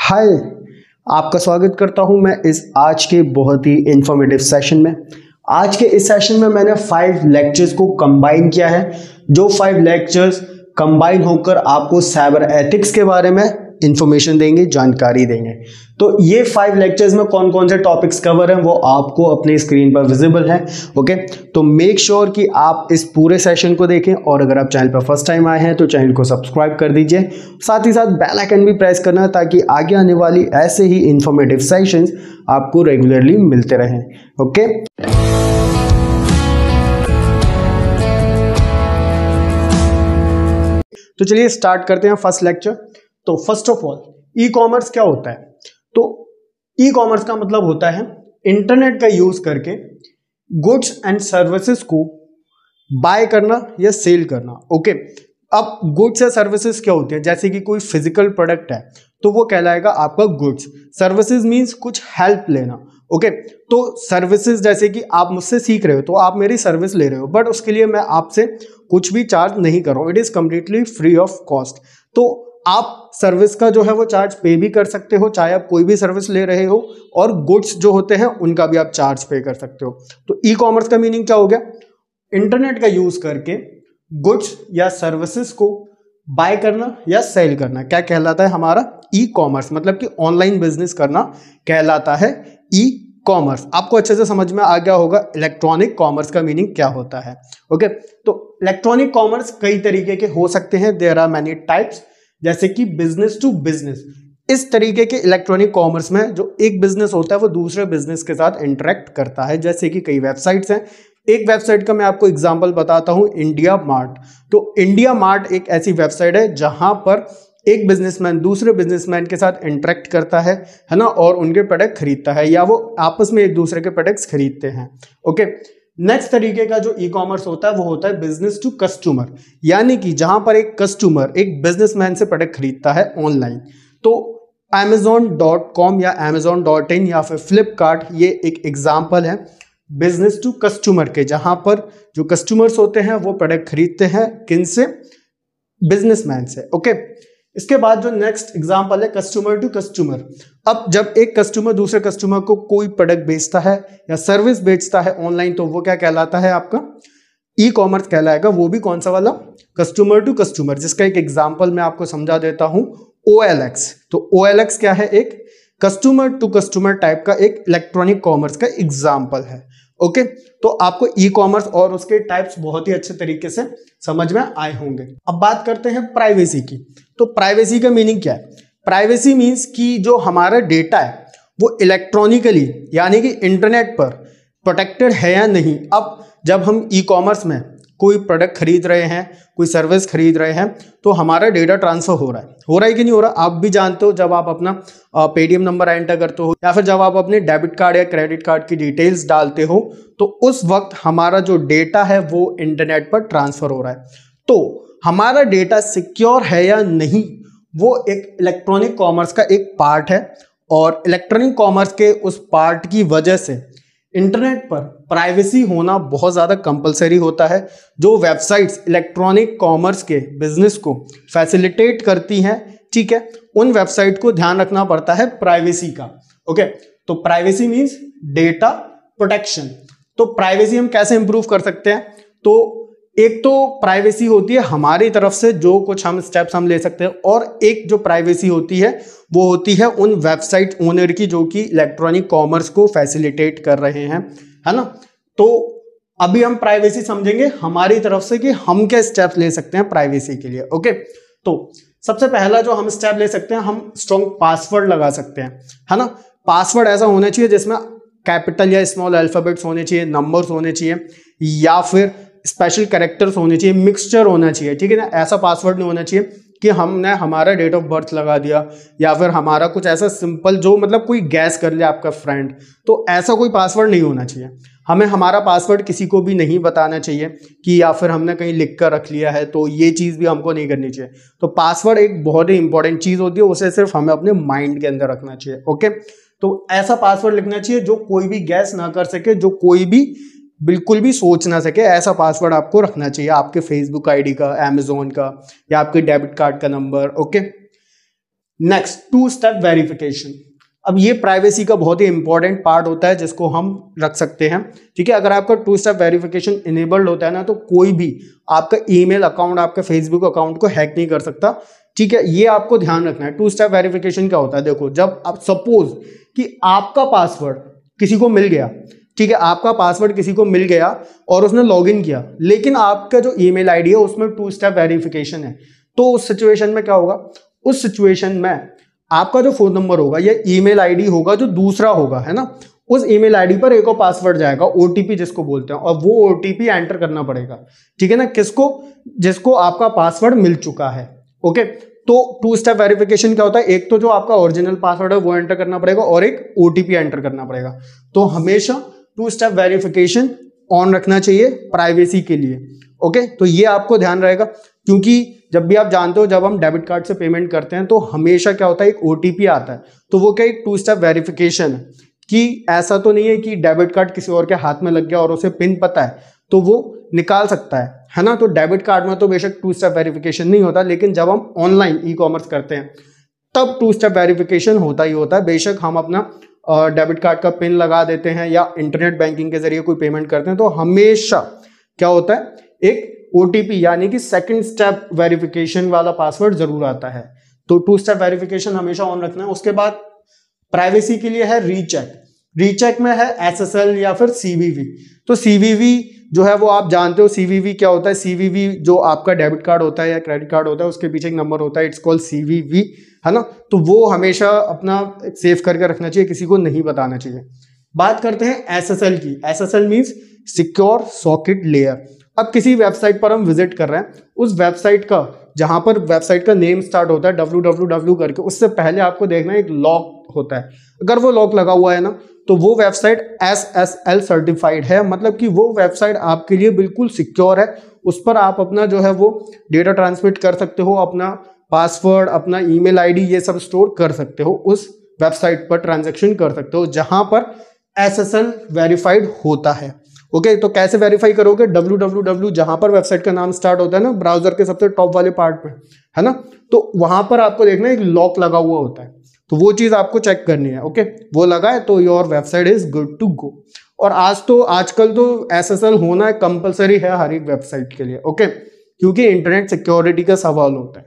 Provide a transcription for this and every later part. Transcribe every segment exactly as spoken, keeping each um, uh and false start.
हाय, आपका स्वागत करता हूं मैं इस आज के बहुत ही इंफॉर्मेटिव सेशन में। आज के इस सेशन में मैंने फाइव लेक्चर्स को कंबाइन किया है, जो फाइव लेक्चर्स कंबाइन होकर आपको साइबर एथिक्स के बारे में इंफॉर्मेशन देंगे, जानकारी देंगे। तो ये फाइव लेक्चर्स में कौन कौन से टॉपिक्स कवर हैं वो आपको अपने स्क्रीन पर विजिबल है। ओके, तो मेक श्योर कि आप इस पूरे सेशन को देखें, और अगर आप चैनल पर फर्स्ट टाइम आए हैं तो चैनल को सब्सक्राइब कर दीजिए, साथ ही साथ बेल आइकन भी प्रेस करना ताकि आगे आने वाली ऐसे ही इंफॉर्मेटिव सेशंस आपको रेगुलरली मिलते रहें। ओके, तो चलिए स्टार्ट करते हैं फर्स्ट लेक्चर। तो first of all, e commerce क्या होता है? तो ई कॉमर्स का मतलब होता है इंटरनेट का यूज करके गुड्स एंड सर्विसेज को बाय करना या सेल करना। ओके, अब गुड्स या सर्विसेज क्या होते हैं? जैसे कि कोई फिजिकल प्रोडक्ट है तो वो कहलाएगा आपका गुड्स। सर्विसेज मींस कुछ हेल्प लेना। ओके, तो सर्विसेज जैसे कि आप मुझसे सीख रहे हो तो आप मेरी सर्विस ले रहे हो, बट उसके लिए मैं आपसे कुछ भी चार्ज नहीं कर रहा हूँ, it is completely free of cost. तो आप सर्विस का जो है वो चार्ज पे भी कर सकते हो, चाहे आप कोई भी सर्विस ले रहे हो, और गुड्स जो होते हैं उनका भी आप चार्ज पे कर सकते हो। तो ई कॉमर्स का मीनिंग क्या हो गया? इंटरनेट का यूज करके गुड्स या सर्विसेज को बाय करना या सेल करना क्या कहलाता है? हमारा ई कॉमर्स, मतलब कि ऑनलाइन बिजनेस करना कहलाता है ई कॉमर्स। आपको अच्छे से समझ में आ गया होगा इलेक्ट्रॉनिक कॉमर्स का मीनिंग क्या होता है। ओके, तो इलेक्ट्रॉनिक कॉमर्स कई तरीके के हो सकते हैं, देयर आर मैनी टाइप्स, जैसे कि बिजनेस टू बिजनेस। इस तरीके के इलेक्ट्रॉनिक कॉमर्स में जो एक बिजनेस होता है वो दूसरे बिजनेस के साथ इंटरेक्ट करता है, जैसे कि कई वेबसाइट्स हैं। एक वेबसाइट का मैं आपको एग्जांपल बताता हूं, इंडिया मार्ट। तो इंडिया मार्ट एक ऐसी वेबसाइट है जहां पर एक बिजनेसमैन दूसरे बिजनेसमैन के साथ इंटरेक्ट करता है है ना, और उनके प्रोडक्ट खरीदता है, या वो आपस में एक दूसरे के प्रोडक्ट्स खरीदते हैं। ओके, नेक्स्ट तरीके का जो ई कॉमर्स होता है वो होता है बिजनेस टू कस्टमर, यानी कि जहां पर एक कस्टमर एक बिजनेसमैन से प्रोडक्ट खरीदता है ऑनलाइन। तो अमेजोन डॉट कॉम या अमेजोन डॉट इन या फिर फ्लिपकार्ट, ये एक एग्जाम्पल है बिजनेस टू कस्टमर के, जहां पर जो कस्टमर्स होते हैं वो प्रोडक्ट खरीदते हैं किन से? बिजनेसमैन से। ओके, इसके बाद जो नेक्स्ट एग्जांपल है कस्टमर टू कस्टमर। अब जब एक कस्टमर दूसरे कस्टमर को कोई प्रोडक्ट बेचता है या सर्विस बेचता है ऑनलाइन, तो वो क्या कहलाता है? आपका ई कॉमर्स कहलाएगा। वो भी कौन सा वाला? कस्टमर टू कस्टमर, जिसका एक एग्जांपल मैं आपको समझा देता हूं, ओ एल एक्स। तो ओ एल एक्स क्या है? एक कस्टमर टू कस्टमर टाइप का एक इलेक्ट्रॉनिक कॉमर्स का एग्जाम्पल है। ओके, तो आपको ई कॉमर्स और उसके टाइप्स बहुत ही अच्छे तरीके से समझ में आए होंगे। अब बात करते हैं प्राइवेसी की। तो प्राइवेसी का मीनिंग क्या है? प्राइवेसी मीन्स कि जो हमारा डेटा है वो इलेक्ट्रॉनिकली, यानी कि इंटरनेट पर प्रोटेक्टेड है या नहीं। अब जब हम ई कॉमर्स में कोई प्रोडक्ट खरीद रहे हैं, कोई सर्विस खरीद रहे हैं, तो हमारा डेटा ट्रांसफर हो रहा है हो रहा है कि नहीं हो रहा? आप भी जानते हो, जब आप अपना पेटीएम नंबर एंटर करते हो या फिर जब आप अपने डेबिट कार्ड या क्रेडिट कार्ड की डिटेल्स डालते हो, तो उस वक्त हमारा जो डेटा है वो इंटरनेट पर ट्रांसफर हो रहा है। तो हमारा डेटा सिक्योर है या नहीं, वो एक इलेक्ट्रॉनिक कॉमर्स का एक पार्ट है, और इलेक्ट्रॉनिक कॉमर्स के उस पार्ट की वजह से इंटरनेट पर प्राइवेसी होना बहुत ज़्यादा कंपलसरी होता है। जो वेबसाइट्स इलेक्ट्रॉनिक कॉमर्स के बिजनेस को फैसिलिटेट करती हैं, ठीक है, उन वेबसाइट को ध्यान रखना पड़ता है प्राइवेसी का। ओके, तो प्राइवेसी मीन्स डेटा प्रोटेक्शन। तो प्राइवेसी हम कैसे इंप्रूव कर सकते हैं? तो एक तो प्राइवेसी होती है हमारी तरफ से, जो कुछ हम स्टेप्स हम ले सकते हैं, और एक जो प्राइवेसी होती है वो होती है उन वेबसाइट ओनर की जो कि इलेक्ट्रॉनिक कॉमर्स को फैसिलिटेट कर रहे हैं, है ना। तो अभी हम प्राइवेसी समझेंगे हमारी तरफ से कि हम क्या स्टेप्स ले सकते हैं प्राइवेसी के लिए। ओके, तो सबसे पहला जो हम स्टेप ले सकते हैं, हम स्ट्रॉन्ग पासवर्ड लगा सकते हैं, है ना। पासवर्ड ऐसा होना चाहिए जिसमें कैपिटल या स्मॉल अल्फाबेट्स होने चाहिए, नंबर्स होने चाहिए, या फिर स्पेशल कैरेक्टर्स होने चाहिए, मिक्सचर होना चाहिए, ठीक है ना। ऐसा पासवर्ड नहीं होना चाहिए कि हमने हमारा डेट ऑफ बर्थ लगा दिया, या फिर हमारा कुछ ऐसा सिंपल जो मतलब कोई गैस कर ले आपका फ्रेंड, तो ऐसा कोई पासवर्ड नहीं होना चाहिए। हमें हमारा पासवर्ड किसी को भी नहीं बताना चाहिए कि या फिर हमने कहीं लिख कर रख लिया है, तो ये चीज़ भी हमको नहीं करनी चाहिए। तो पासवर्ड एक बहुत ही इंपॉर्टेंट चीज़ होती है, उसे सिर्फ हमें अपने माइंड के अंदर रखना चाहिए। ओके, तो ऐसा पासवर्ड लिखना चाहिए जो कोई भी गैस ना कर सके, जो कोई भी बिल्कुल भी सोच ना सके, ऐसा पासवर्ड आपको रखना चाहिए। आपके फेसबुक आईडी का, अमेजोन का, या आपके डेबिट कार्ड का number. Okay, next, two step verification. अब ये प्राइवेसी का बहुत ही इंपॉर्टेंट पार्ट होता है जिसको हम रख सकते हैं, ठीक है। अगर आपका टू स्टेप वेरिफिकेशन इनेबल्ड होता है ना, तो कोई भी आपका ईमेल अकाउंट, आपका फेसबुक अकाउंट को हैक नहीं कर सकता, ठीक है। ये आपको ध्यान रखना है। टू स्टेप वेरिफिकेशन क्या होता है, देखो, जब आप सपोज कि आपका पासवर्ड किसी को मिल गया, ठीक है, आपका पासवर्ड किसी को मिल गया और उसने लॉगिन किया, लेकिन आपका जो ईमेल आईडी है उसमें टू स्टेप वेरिफिकेशन है, तो उस सिचुएशन में क्या होगा, उस सिचुएशन में आपका जो फोन नंबर होगा या ईमेल आईडी होगा जो दूसरा होगा, है ना, उस ईमेल आईडी पर एक और पासवर्ड जाएगा, ओटीपी जिसको बोलते हैं, और वो ओटीपी एंटर करना पड़ेगा, ठीक है ना, किसको, जिसको आपका पासवर्ड मिल चुका है। ओके, तो टू स्टेप वेरिफिकेशन क्या होता है, एक तो जो आपका ओरिजिनल पासवर्ड है वो एंटर करना पड़ेगा और एक ओटीपी एंटर करना पड़ेगा। तो हमेशा टू स्टेप वेरिफिकेशन ऑन रखना चाहिए प्राइवेसी के लिए। ओके, तो ये आपको ध्यान रहेगा, क्योंकि जब भी आप जानते हो जब हम डेबिट कार्ड से पेमेंट करते हैं तो हमेशा क्या होता है, एक ओटीपी आता है, तो वो क्या एक टू स्टेप वेरिफिकेशन है, कि ऐसा तो नहीं है कि डेबिट कार्ड किसी और के हाथ में लग गया और उसे पिन पता है तो वो निकाल सकता है, है ना। तो डेबिट कार्ड में तो बेशक टू स्टेप वेरिफिकेशन नहीं होता, लेकिन जब हम ऑनलाइन ई कॉमर्स करते हैं तब टू स्टेप वेरिफिकेशन होता ही होता है। बेशक हम अपना डेबिट कार्ड का पिन लगा देते हैं या इंटरनेट बैंकिंग के जरिए कोई पेमेंट करते हैं, तो हमेशा क्या होता है, एक ओटीपी यानी कि सेकंड स्टेप वेरिफिकेशन वाला पासवर्ड जरूर आता है। तो टू स्टेप वेरिफिकेशन हमेशा ऑन रखना है। उसके बाद प्राइवेसी के लिए है रीचेक। रीचेक में है एसएसएल या फिर सीवीवी। तो सीवीवी जो है वो आप जानते हो, सीवीवी क्या होता है, सीवीवी जो आपका डेबिट कार्ड होता है या क्रेडिट कार्ड होता है उसके पीछे एक नंबर होता है, इट्स कॉल्ड सीवीवी, है ना। तो वो हमेशा अपना सेव करके रखना चाहिए, किसी को नहीं बताना चाहिए। बात करते हैं एसएसएल की। SSL means secure socket layer. अब किसी वेबसाइट पर हम विजिट कर रहे हैं, उस वेबसाइट का जहां पर वेबसाइट का नेम स्टार्ट होता है डब्ल्यू डब्ल्यू डब्ल्यू करके, उससे पहले आपको देखना है एक लॉक होता है। अगर वो लॉक लगा हुआ है ना, तो वो website S S L certified है, मतलब कि वो वेबसाइट आपके लिए बिल्कुल सिक्योर है। उस पर आप अपना जो है वो डेटा ट्रांसमिट कर सकते हो, अपना पासवर्ड, अपना ईमेल आईडी, ये सब स्टोर कर सकते हो, उस वेबसाइट पर ट्रांजैक्शन कर सकते हो जहां पर एसएसएल वेरीफाइड होता है। ओके, तो कैसे वेरीफाई करोगे, डब्ल्यू डब्ल्यू डब्ल्यू जहां पर वेबसाइट का नाम स्टार्ट होता है ना, ब्राउजर के सबसे टॉप वाले पार्ट में, है ना, तो वहां पर आपको देखना है एक लॉक लगा हुआ होता है, तो वो चीज आपको चेक करनी है। ओके, वो लगा है तो your website is good to go. और आज तो आजकल तो एसएसएल होना कंपलसरी है हर एक वेबसाइट के लिए। ओके, क्योंकि इंटरनेट सिक्योरिटी का सवाल होता है।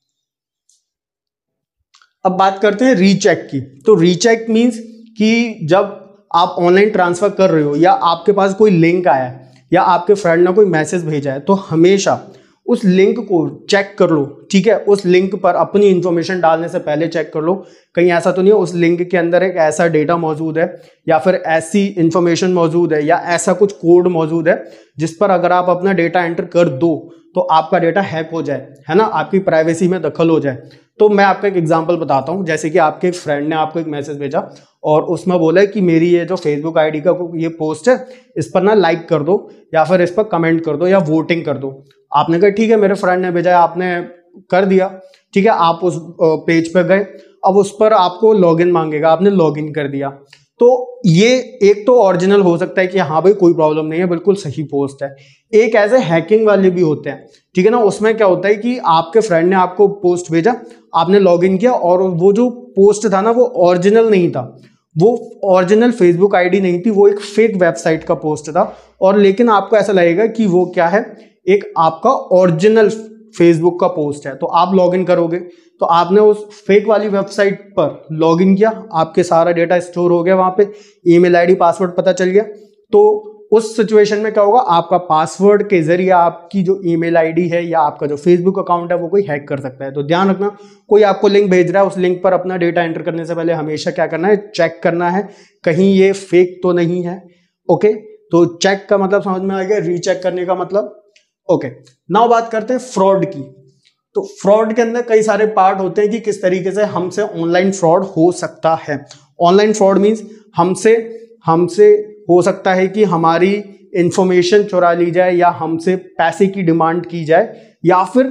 अब बात करते हैं रीचेक की। तो रीचेक मीन्स कि जब आप ऑनलाइन ट्रांसफर कर रहे हो या आपके पास कोई लिंक आया है या आपके फ्रेंड ने कोई मैसेज भेजा है, तो हमेशा उस लिंक को चेक कर लो, ठीक है। उस लिंक पर अपनी इंफॉर्मेशन डालने से पहले चेक कर लो, कहीं ऐसा तो नहीं है उस लिंक के अंदर एक ऐसा डेटा मौजूद है या फिर ऐसी इंफॉर्मेशन मौजूद है या ऐसा कुछ कोड मौजूद है जिस पर अगर आप अपना डेटा एंटर कर दो तो आपका डेटा हैक हो जाए, है ना, आपकी प्राइवेसी में दखल हो जाए। तो मैं आपका एक एग्जांपल बताता हूं। जैसे कि आपके एक फ्रेंड ने आपको एक मैसेज भेजा और उसमें बोला है कि मेरी ये जो फेसबुक आईडी का ये पोस्ट है इस पर ना लाइक कर दो या फिर इस पर कमेंट कर दो या वोटिंग कर दो। आपने कहा ठीक है, मेरे फ्रेंड ने भेजा है, आपने कर दिया, ठीक है। आप उस पेज पर गए, अब उस पर आपको लॉगिन मांगेगा, आपने लॉगिन कर दिया। तो ये एक तो ओरिजिनल हो सकता है कि हाँ भाई कोई प्रॉब्लम नहीं है, बिल्कुल सही पोस्ट है। एक ऐसे हैकिंग वाले भी होते हैं, ठीक है ना। उसमें क्या होता है कि आपके फ्रेंड ने आपको पोस्ट भेजा, आपने लॉगिन किया और वो जो पोस्ट था ना वो ओरिजिनल नहीं था, वो ओरिजिनल फेसबुक आईडी नहीं थी, वो एक फेक वेबसाइट का पोस्ट था। और लेकिन आपको ऐसा लगेगा कि वो क्या है, एक आपका ओरिजिनल फेसबुक का पोस्ट है। तो आप लॉगिन करोगे तो आपने उस फेक वाली वेबसाइट पर लॉगिन किया, आपके सारा डेटा स्टोर हो गया वहां पे, ईमेल आईडी पासवर्ड पता चल गया। तो उस सिचुएशन में क्या होगा, आपका पासवर्ड के जरिए आपकी जो ईमेल आईडी है या आपका जो फेसबुक अकाउंट है वो कोई हैक कर सकता है। तो ध्यान रखना, कोई आपको लिंक भेज रहा है, उस लिंक पर अपना डेटा एंटर करने से पहले हमेशा क्या करना है, चेक करना है कहीं ये फेक तो नहीं है। ओके, तो चेक का मतलब समझ में आ गया, रीचेक करने का मतलब। ओके, नाउ बात करते हैं फ्रॉड की। तो फ्रॉड के अंदर कई सारे पार्ट होते हैं कि किस तरीके से हमसे ऑनलाइन फ्रॉड हो सकता है। ऑनलाइन फ्रॉड मींस हमसे हमसे हो सकता है कि हमारी इंफॉर्मेशन चुरा ली जाए या हमसे पैसे की डिमांड की जाए, या फिर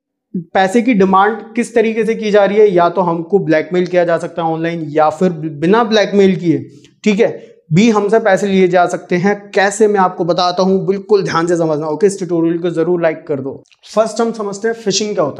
पैसे की डिमांड किस तरीके से की जा रही है, या तो हमको ब्लैकमेल किया जा सकता है ऑनलाइन या फिर बिना ब्लैकमेल किए, ठीक है, भी हमसे पैसे लिए जा सकते हैं। कैसे, मैं आपको बताता हूं, बिल्कुल ध्यान से समझना। ओके, इस ट्यूटोरियल को जरूर लाइक कर दो। फर्स्ट हम समझते हैं फिशिंग क्या होता है।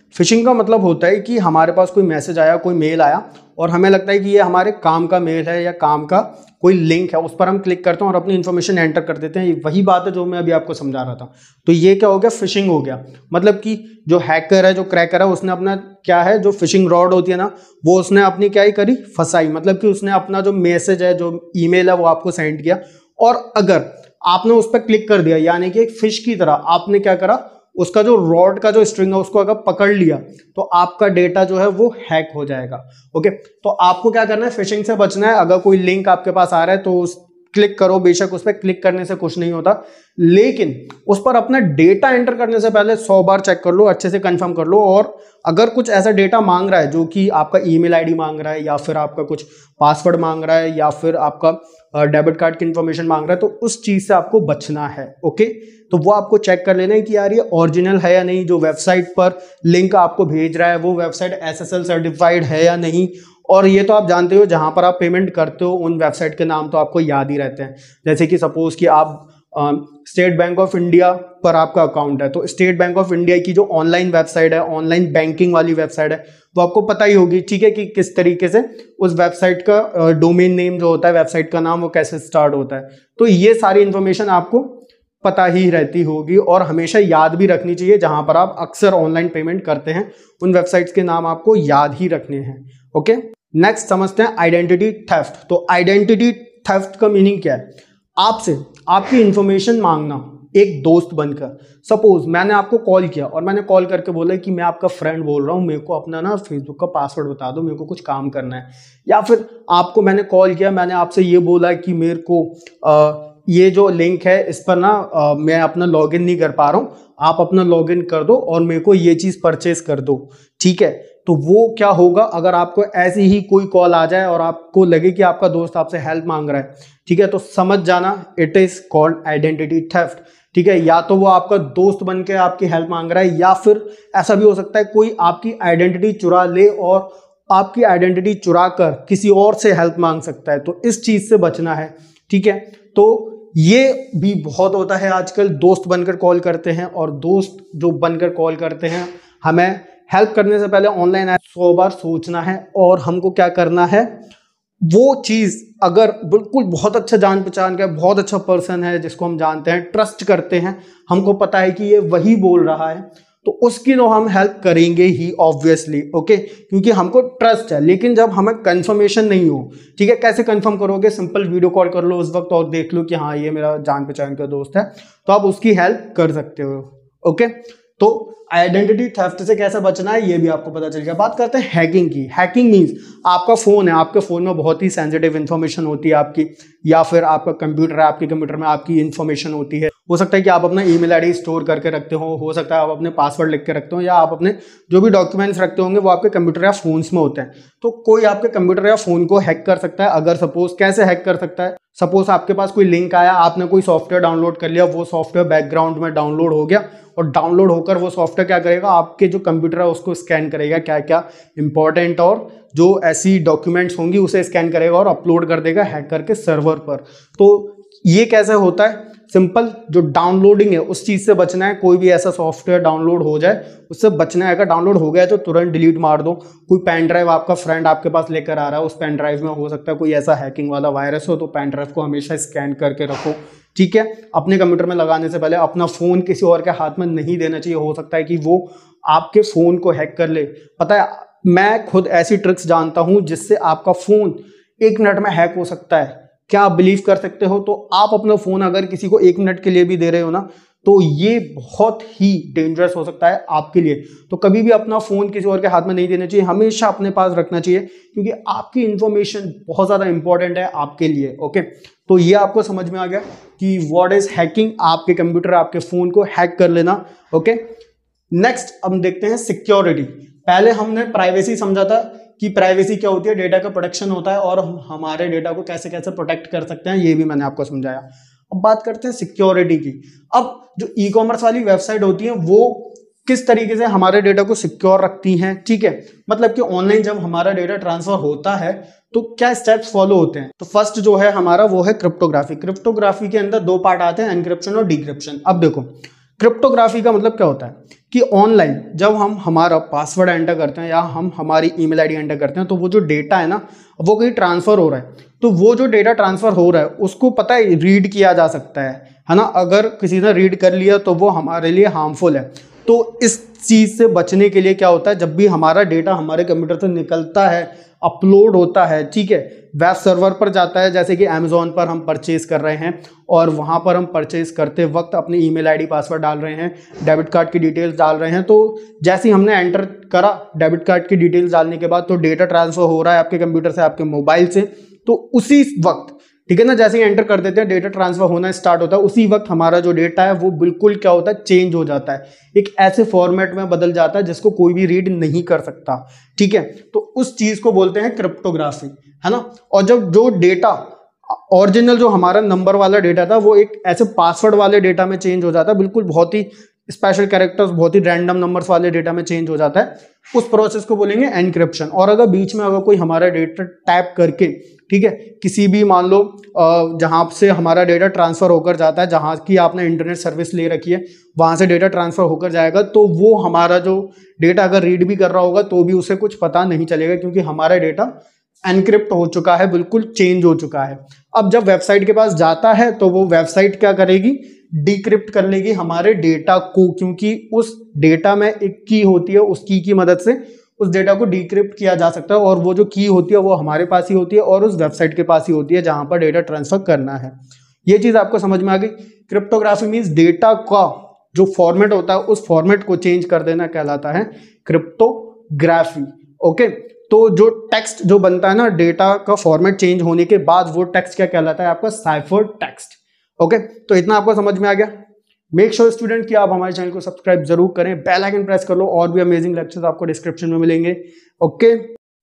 फिशिंग का मतलब होता है कि हमारे पास कोई मैसेज आया, कोई मेल आया और हमें लगता है कि ये हमारे काम का मेल है या काम का कोई लिंक है, उस पर हम क्लिक करते हैं और अपनी इन्फॉर्मेशन एंटर कर देते हैं। वही बात है जो मैं अभी आपको समझा रहा था। तो ये क्या हो गया, फिशिंग हो गया। मतलब कि जो हैकर है, जो क्रैकर है, उसने अपना क्या है, जो फिशिंग रॉड होती है ना, वो उसने अपनी क्या ही करी, फंसाई। मतलब कि उसने अपना जो मैसेज है, जो ईमेल है, वो आपको सेंड किया और अगर आपने उस पर क्लिक कर दिया, यानी कि एक फिश की तरह आपने क्या करा, उसका जो रॉड का जो स्ट्रिंग है उसको अगर पकड़ लिया तो आपका डेटा जो है वो हैक हो जाएगा। ओके, तो आपको क्या करना है, फिशिंग से बचना है। अगर कोई लिंक आपके पास आ रहा है तो उस क्लिक करो, बेशक उस पर क्लिक करने से कुछ नहीं होता, लेकिन उस पर अपना डेटा एंटर करने से पहले सौ बार चेक कर लो, अच्छे से कंफर्म कर लो। और अगर कुछ ऐसा डेटा मांग रहा है जो कि आपका ईमेल आईडी मांग रहा है या फिर आपका कुछ पासवर्ड मांग रहा है या फिर आपका डेबिट कार्ड की इंफॉर्मेशन मांग रहा है, तो उस चीज से आपको बचना है। ओके, तो वो आपको चेक कर लेना है कि यार ये ओरिजिनल है या नहीं, जो वेबसाइट पर लिंक आपको भेज रहा है वो website S S L certified है या नहीं। और ये तो आप जानते हो, जहां पर आप पेमेंट करते हो उन वेबसाइट के नाम तो आपको याद ही रहते हैं। जैसे कि सपोज कि आप स्टेट बैंक ऑफ इंडिया पर आपका अकाउंट है, तो स्टेट बैंक ऑफ इंडिया की जो ऑनलाइन वेबसाइट है, ऑनलाइन बैंकिंग वाली वेबसाइट है, वो आपको पता ही होगी, ठीक है, कि किस तरीके से उस वेबसाइट का डोमेन नेम जो होता है, वेबसाइट का नाम, वो कैसे स्टार्ट होता है। तो ये सारी इंफॉर्मेशन आपको पता ही रहती होगी और हमेशा याद भी रखनी चाहिए। जहां पर आप अक्सर ऑनलाइन पेमेंट करते हैं उन वेबसाइट्स के नाम आपको याद ही रखने हैं। ओके, नेक्स्ट समझते हैं आइडेंटिटी थेफ्ट। तो आइडेंटिटी थेफ्ट का मीनिंग क्या है, आपसे आपकी इंफॉर्मेशन मांगना एक दोस्त बनकर। सपोज मैंने आपको कॉल किया और मैंने कॉल करके बोला कि मैं आपका फ्रेंड बोल रहा हूँ, मेरे को अपना ना फेसबुक का पासवर्ड बता दो, मेरे को कुछ काम करना है। या फिर आपको मैंने कॉल किया, मैंने आपसे ये बोला कि मेरे को आ, ये जो लिंक है इस पर ना आ, मैं अपना लॉगिन नहीं कर पा रहा हूँ, आप अपना लॉगिन कर दो और मेरे को ये चीज़ परचेज कर दो, ठीक है। तो वो क्या होगा, अगर आपको ऐसी ही कोई कॉल आ जाए और आपको लगे कि आपका दोस्त आपसे हेल्प मांग रहा है, ठीक है, तो समझ जाना it is called identity theft, ठीक है। या तो वो आपका दोस्त बन के आपकी हेल्प मांग रहा है या फिर ऐसा भी हो सकता है कोई आपकी आइडेंटिटी चुरा ले और आपकी आइडेंटिटी चुरा कर किसी और से हेल्प मांग सकता है। तो इस चीज से बचना है, ठीक है। तो ये भी बहुत होता है आजकल, दोस्त बनकर कॉल करते हैं और दोस्त जो बनकर कॉल करते हैं, हमें हेल्प करने से पहले ऑनलाइन ऐप सौ बार सोचना है और हमको क्या करना है, वो चीज़ अगर बिल्कुल बहुत अच्छा जान पहचान का बहुत अच्छा पर्सन है जिसको हम जानते हैं, ट्रस्ट करते हैं, हमको पता है कि ये वही बोल रहा है, तो उसकी तो हम हेल्प करेंगे ही ऑब्वियसली। ओके, क्योंकि हमको ट्रस्ट है। लेकिन जब हमें कंफर्मेशन नहीं हो, ठीक है, कैसे कंफर्म करोगे, सिंपल वीडियो कॉल कर लो उस वक्त और देख लो कि हाँ ये मेरा जान पहचान का दोस्त है, तो आप उसकी हेल्प कर सकते हो। ओके, तो आइडेंटिटी थेफ्ट से कैसे बचना है ये भी आपको पता चल गया। बात करते हैं हैकिंग की। हैकिंग मींस आपका फोन है, आपके फोन में बहुत ही सेंसिटिव इंफॉर्मेशन होती है आपकी, या फिर आपका कंप्यूटर है, आपके कंप्यूटर में आपकी इंफॉर्मेशन होती है। हो सकता है कि आप अपना ईमेल आईडी स्टोर करके रखते हो हो सकता है आप अपने पासवर्ड लिख के रखते हो, या आप अपने जो भी डॉक्यूमेंट्स रखते होंगे वो आपके कंप्यूटर या फोन्स में होते हैं। तो कोई आपके कंप्यूटर या फोन को हैक कर सकता है। अगर सपोज, कैसे हैक कर सकता है, सपोज आपके पास कोई लिंक आया, आपने कोई सॉफ्टवेयर डाउनलोड कर लिया, वो सॉफ्टवेयर बैकग्राउंड में डाउनलोड हो गया और डाउनलोड होकर वो सॉफ्टवेयर क्या करेगा, आपके जो कंप्यूटर है उसको स्कैन करेगा, क्या क्या इंपॉर्टेंट और जो ऐसी डॉक्यूमेंट्स होंगी उसे स्कैन करेगा और अपलोड कर देगा हैकर के सर्वर पर। तो ये कैसे होता है, सिंपल, जो डाउनलोडिंग है उस चीज से बचना है। कोई भी ऐसा सॉफ्टवेयर डाउनलोड हो जाए उससे बचना है। अगर डाउनलोड हो गया है तो तुरंत डिलीट मार दो। कोई पेन ड्राइव आपका फ्रेंड आपके पास लेकर आ रहा है, उस पेन ड्राइव में हो सकता है कोई ऐसा हैकिंग वाला वायरस हो, तो पेन ड्राइव को हमेशा स्कैन करके रखो, ठीक है। अपने कंप्यूटर में लगाने से पहले अपना फोन किसी और के हाथ में नहीं देना चाहिए। हो सकता है कि वो आपके फोन को हैक कर ले। पता है, मैं खुद ऐसी ट्रिक्स जानता हूं जिससे आपका फोन एक मिनट में हैक हो सकता है। क्या आप बिलीव कर सकते हो? तो आप अपना फोन अगर किसी को एक मिनट के लिए भी दे रहे हो ना, तो ये बहुत ही डेंजरस हो सकता है आपके लिए। तो कभी भी अपना फोन किसी और के हाथ में नहीं देना चाहिए, हमेशा अपने पास रखना चाहिए, क्योंकि आपकी इंफॉर्मेशन बहुत ज्यादा इंपॉर्टेंट है आपके लिए। ओके, तो ये आपको समझ में आ गया कि व्हाट इज हैकिंग, आपके कंप्यूटर आपके फोन को हैक कर लेना। ओके, नेक्स्ट अब देखते हैं सिक्योरिटी। पहले हमने प्राइवेसी समझा था कि प्राइवेसी क्या होती है, डेटा का प्रोटेक्शन होता है और हम हमारे डेटा को कैसे कैसे प्रोटेक्ट कर सकते हैं, ये भी मैंने आपको समझाया। अब बात करते हैं सिक्योरिटी की। अब जो ई कॉमर्स वाली वेबसाइट होती है वो किस तरीके से हमारे डेटा को सिक्योर रखती हैं, ठीक है। मतलब कि ऑनलाइन जब हमारा डेटा ट्रांसफर होता है तो क्या स्टेप्स फॉलो होते हैं। तो फर्स्ट जो है हमारा वो है क्रिप्टोग्राफी। क्रिप्टोग्राफी के अंदर दो पार्ट आते हैं, एनक्रिप्शन और डिक्रिप्शन। अब देखो, क्रिप्टोग्राफी का मतलब क्या होता है कि ऑनलाइन जब हम हमारा पासवर्ड एंटर करते हैं या हम हमारी ईमेल आईडी एंटर करते हैं तो वो जो डेटा है ना वो कहीं ट्रांसफर हो रहा है, तो वो जो डेटा ट्रांसफर हो रहा है उसको पता है रीड किया जा सकता है है ना। अगर किसी ने रीड कर लिया तो वो हमारे लिए हार्मफुल है। तो इस चीज़ से बचने के लिए क्या होता है, जब भी हमारा डेटा हमारे कंप्यूटर से निकलता है, अपलोड होता है, ठीक है, वेब सर्वर पर जाता है, जैसे कि अमेजोन पर हम परचेज कर रहे हैं और वहाँ पर हम परचेज करते वक्त अपनी ईमेल आईडी पासवर्ड डाल रहे हैं, डेबिट कार्ड की डिटेल्स डाल रहे हैं, तो जैसे ही हमने एंटर करा डेबिट कार्ड की डिटेल्स डालने के बाद तो डेटा ट्रांसफर हो रहा है आपके कंप्यूटर से आपके मोबाइल से, तो उसी वक्त, ठीक है ना, जैसे ही एंटर कर देते हैं डेटा ट्रांसफर होना स्टार्ट होता है, उसी वक्त हमारा जो डेटा है वो बिल्कुल क्या होता है, चेंज हो जाता है, एक ऐसे फॉर्मेट में बदल जाता है जिसको कोई भी रीड नहीं कर सकता, ठीक है। तो उस चीज को बोलते हैं क्रिप्टोग्राफी, है ना। और जब जो डेटा ओरिजिनल जो हमारा नंबर वाला डेटा था वो एक ऐसे पासवर्ड वाले डेटा में चेंज हो जाता है, बिल्कुल बहुत ही स्पेशल कैरेक्टर्स, बहुत ही रैंडम नंबर्स वाले डेटा में चेंज हो जाता है, उस प्रोसेस को बोलेंगे एनक्रिप्शन। और अगर बीच में अगर कोई हमारा डेटा टैप करके, ठीक है, किसी भी मान लो जहां से हमारा डेटा ट्रांसफर होकर जाता है, जहां की आपने इंटरनेट सर्विस ले रखी है वहां से डेटा ट्रांसफर होकर जाएगा, तो वो हमारा जो डेटा अगर रीड भी कर रहा होगा तो भी उसे कुछ पता नहीं चलेगा, क्योंकि हमारा डेटा एनक्रिप्ट हो चुका है, बिल्कुल चेंज हो चुका है। अब जब वेबसाइट के पास जाता है तो वो वेबसाइट क्या करेगी, डिक्रिप्ट कर लेगी हमारे डेटा को, क्योंकि उस डेटा में एक की होती है, उस की की मदद से उस डेटा को डिक्रिप्ट किया जा सकता है, और वो जो की होती है वो हमारे पास ही होती है और उस वेबसाइट के पास ही होती है जहां पर डेटा ट्रांसफर करना है। ये चीज आपको समझ में आ गई। क्रिप्टोग्राफी मींस डेटा का जो फॉर्मेट होता है उस फॉर्मेट को चेंज कर देना कहलाता है क्रिप्टोग्राफी। ओके, तो जो टेक्स्ट जो बनता है ना डेटा का फॉर्मेट चेंज होने के बाद, वो टेक्स्ट क्या कहलाता है, आपका साइफर टेक्स्ट। ओके, तो इतना आपको समझ में आ गया। मेक श्योर स्टूडेंट कि आप हमारे चैनल को सब्सक्राइब जरूर करें, बेल आइकन प्रेस कर लो, और भी अमेजिंग लेक्चर्स आपको डिस्क्रिप्शन में मिलेंगे। ओके,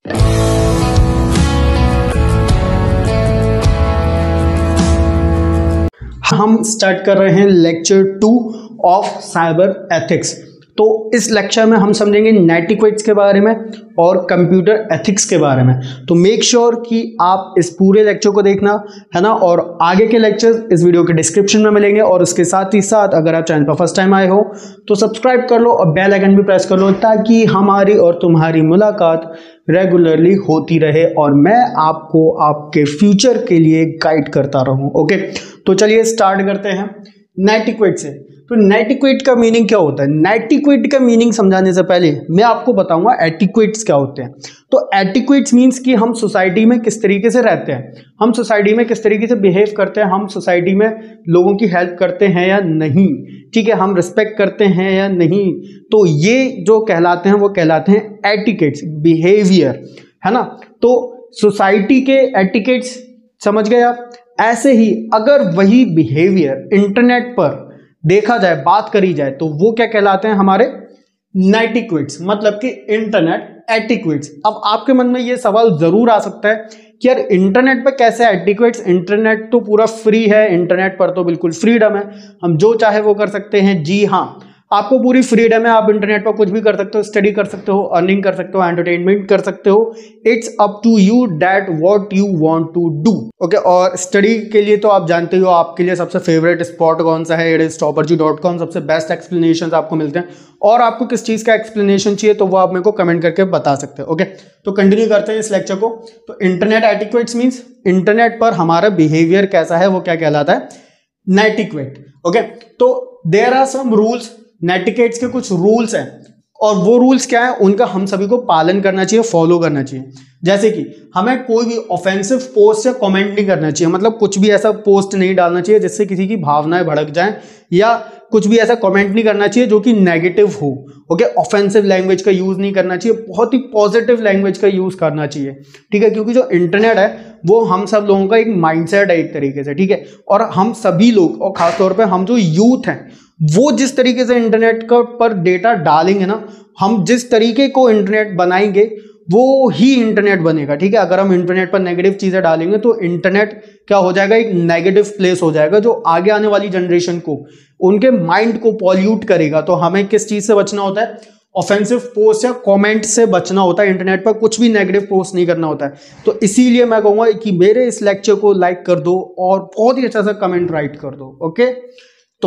हम स्टार्ट कर रहे हैं lecture two of cyber ethics. तो इस लेक्चर में हम समझेंगे नेटिक्वेट्स के बारे में और कंप्यूटर एथिक्स के बारे में। तो मेक श्योर sure कि आप इस पूरे लेक्चर को देखना, है ना, और आगे के लेक्चर्स इस वीडियो के डिस्क्रिप्शन में मिलेंगे। और उसके साथ ही साथ अगर आप चैनल पर फर्स्ट टाइम आए हो तो सब्सक्राइब कर लो और बेल आइकन भी प्रेस कर लो, ताकि हमारी और तुम्हारी मुलाकात रेगुलरली होती रहे और मैं आपको आपके फ्यूचर के लिए गाइड करता रहूं। ओके, तो चलिए स्टार्ट करते हैं नेटिक्वेट से। तो नेटिक्वेट का मीनिंग क्या होता है? नेटिक्वेट का मीनिंग समझाने से पहले मैं आपको बताऊंगा एटिक्वेट्स क्या होते हैं। तो एटिक्वेट्स मींस कि हम सोसाइटी में किस तरीके से रहते हैं, हम सोसाइटी में किस तरीके से बिहेव करते हैं, हम सोसाइटी में लोगों की हेल्प करते हैं या नहीं, ठीक है, हम रिस्पेक्ट करते हैं या नहीं। तो ये जो कहलाते हैं वो कहलाते हैं एटिकेट्स, बिहेवियर, है ना। तो सोसाइटी के एटिकेट्स समझ गए आप। ऐसे ही अगर वही बिहेवियर इंटरनेट पर देखा जाए, बात करी जाए, तो वो क्या कहलाते हैं, हमारे नेटिक्वेट्स, मतलब कि इंटरनेट एटिक्वेट्स। अब आपके मन में ये सवाल जरूर आ सकता है कि यार इंटरनेट पे कैसे एटिक्वेट्स, इंटरनेट तो पूरा फ्री है, इंटरनेट पर तो बिल्कुल फ्रीडम है, हम जो चाहे वो कर सकते हैं। जी हाँ, आपको पूरी फ्रीडम है, आप इंटरनेट पर कुछ भी कर सकते हो, स्टडी कर सकते हो, अर्निंग कर सकते हो, एंटरटेनमेंट कर सकते हो। It's up to you that what you want to do. Okay, और स्टडी के लिए तो आप जानते हो आपके लिए सबसे फेवरेट स्पॉट कौन सा है, it is topperji dot com. सबसे बेस्ट एक्सप्लेनेशन आपको मिलते हैं, और आपको किस चीज़ का एक्सप्लेनेशन चाहिए तो वो आप मेरे को कमेंट करके बता सकते हो। ओके, तो कंटिन्यू करते हैं इस लेक्चर को। तो इंटरनेट एटिक्वेट्स मीन्स इंटरनेट पर हमारा बिहेवियर कैसा है, वो क्या कहलाता है, नेटिक्वेट। ओके, तो there are some rules, netiquettes के कुछ रूल्स हैं, और वो रूल्स क्या है, उनका हम सभी को पालन करना चाहिए, फॉलो करना चाहिए। जैसे कि हमें कोई भी ऑफेंसिव पोस्ट या कमेंट नहीं करना चाहिए, मतलब कुछ भी ऐसा पोस्ट नहीं डालना चाहिए जिससे किसी की भावनाएं भड़क जाएं, या कुछ भी ऐसा कमेंट नहीं करना चाहिए जो कि नेगेटिव हो। ओके, ऑफेंसिव लैंग्वेज का यूज नहीं करना चाहिए, बहुत ही पॉजिटिव लैंग्वेज का यूज करना चाहिए, ठीक है, क्योंकि जो इंटरनेट है वो हम सब लोगों का एक माइंडसेट है एक तरीके से, ठीक है, और हम सभी लोग, और खासतौर पर हम जो यूथ हैं, वो जिस तरीके से इंटरनेट का पर डेटा डालेंगे ना, हम जिस तरीके को इंटरनेट बनाएंगे वो ही इंटरनेट बनेगा, ठीक है। अगर हम इंटरनेट पर नेगेटिव चीजें डालेंगे तो इंटरनेट क्या हो जाएगा, एक नेगेटिव प्लेस हो जाएगा, जो आगे आने वाली जनरेशन को, उनके माइंड को पॉल्यूट करेगा। तो हमें किस चीज से बचना होता है, ऑफेंसिव पोस्ट या कमेंट से बचना होता है, इंटरनेट पर कुछ भी नेगेटिव पोस्ट नहीं करना होता है। तो इसीलिए मैं कहूंगा कि मेरे इस लेक्चर को लाइक कर दो और बहुत ही अच्छा सा कमेंट राइट कर दो। ओके, तो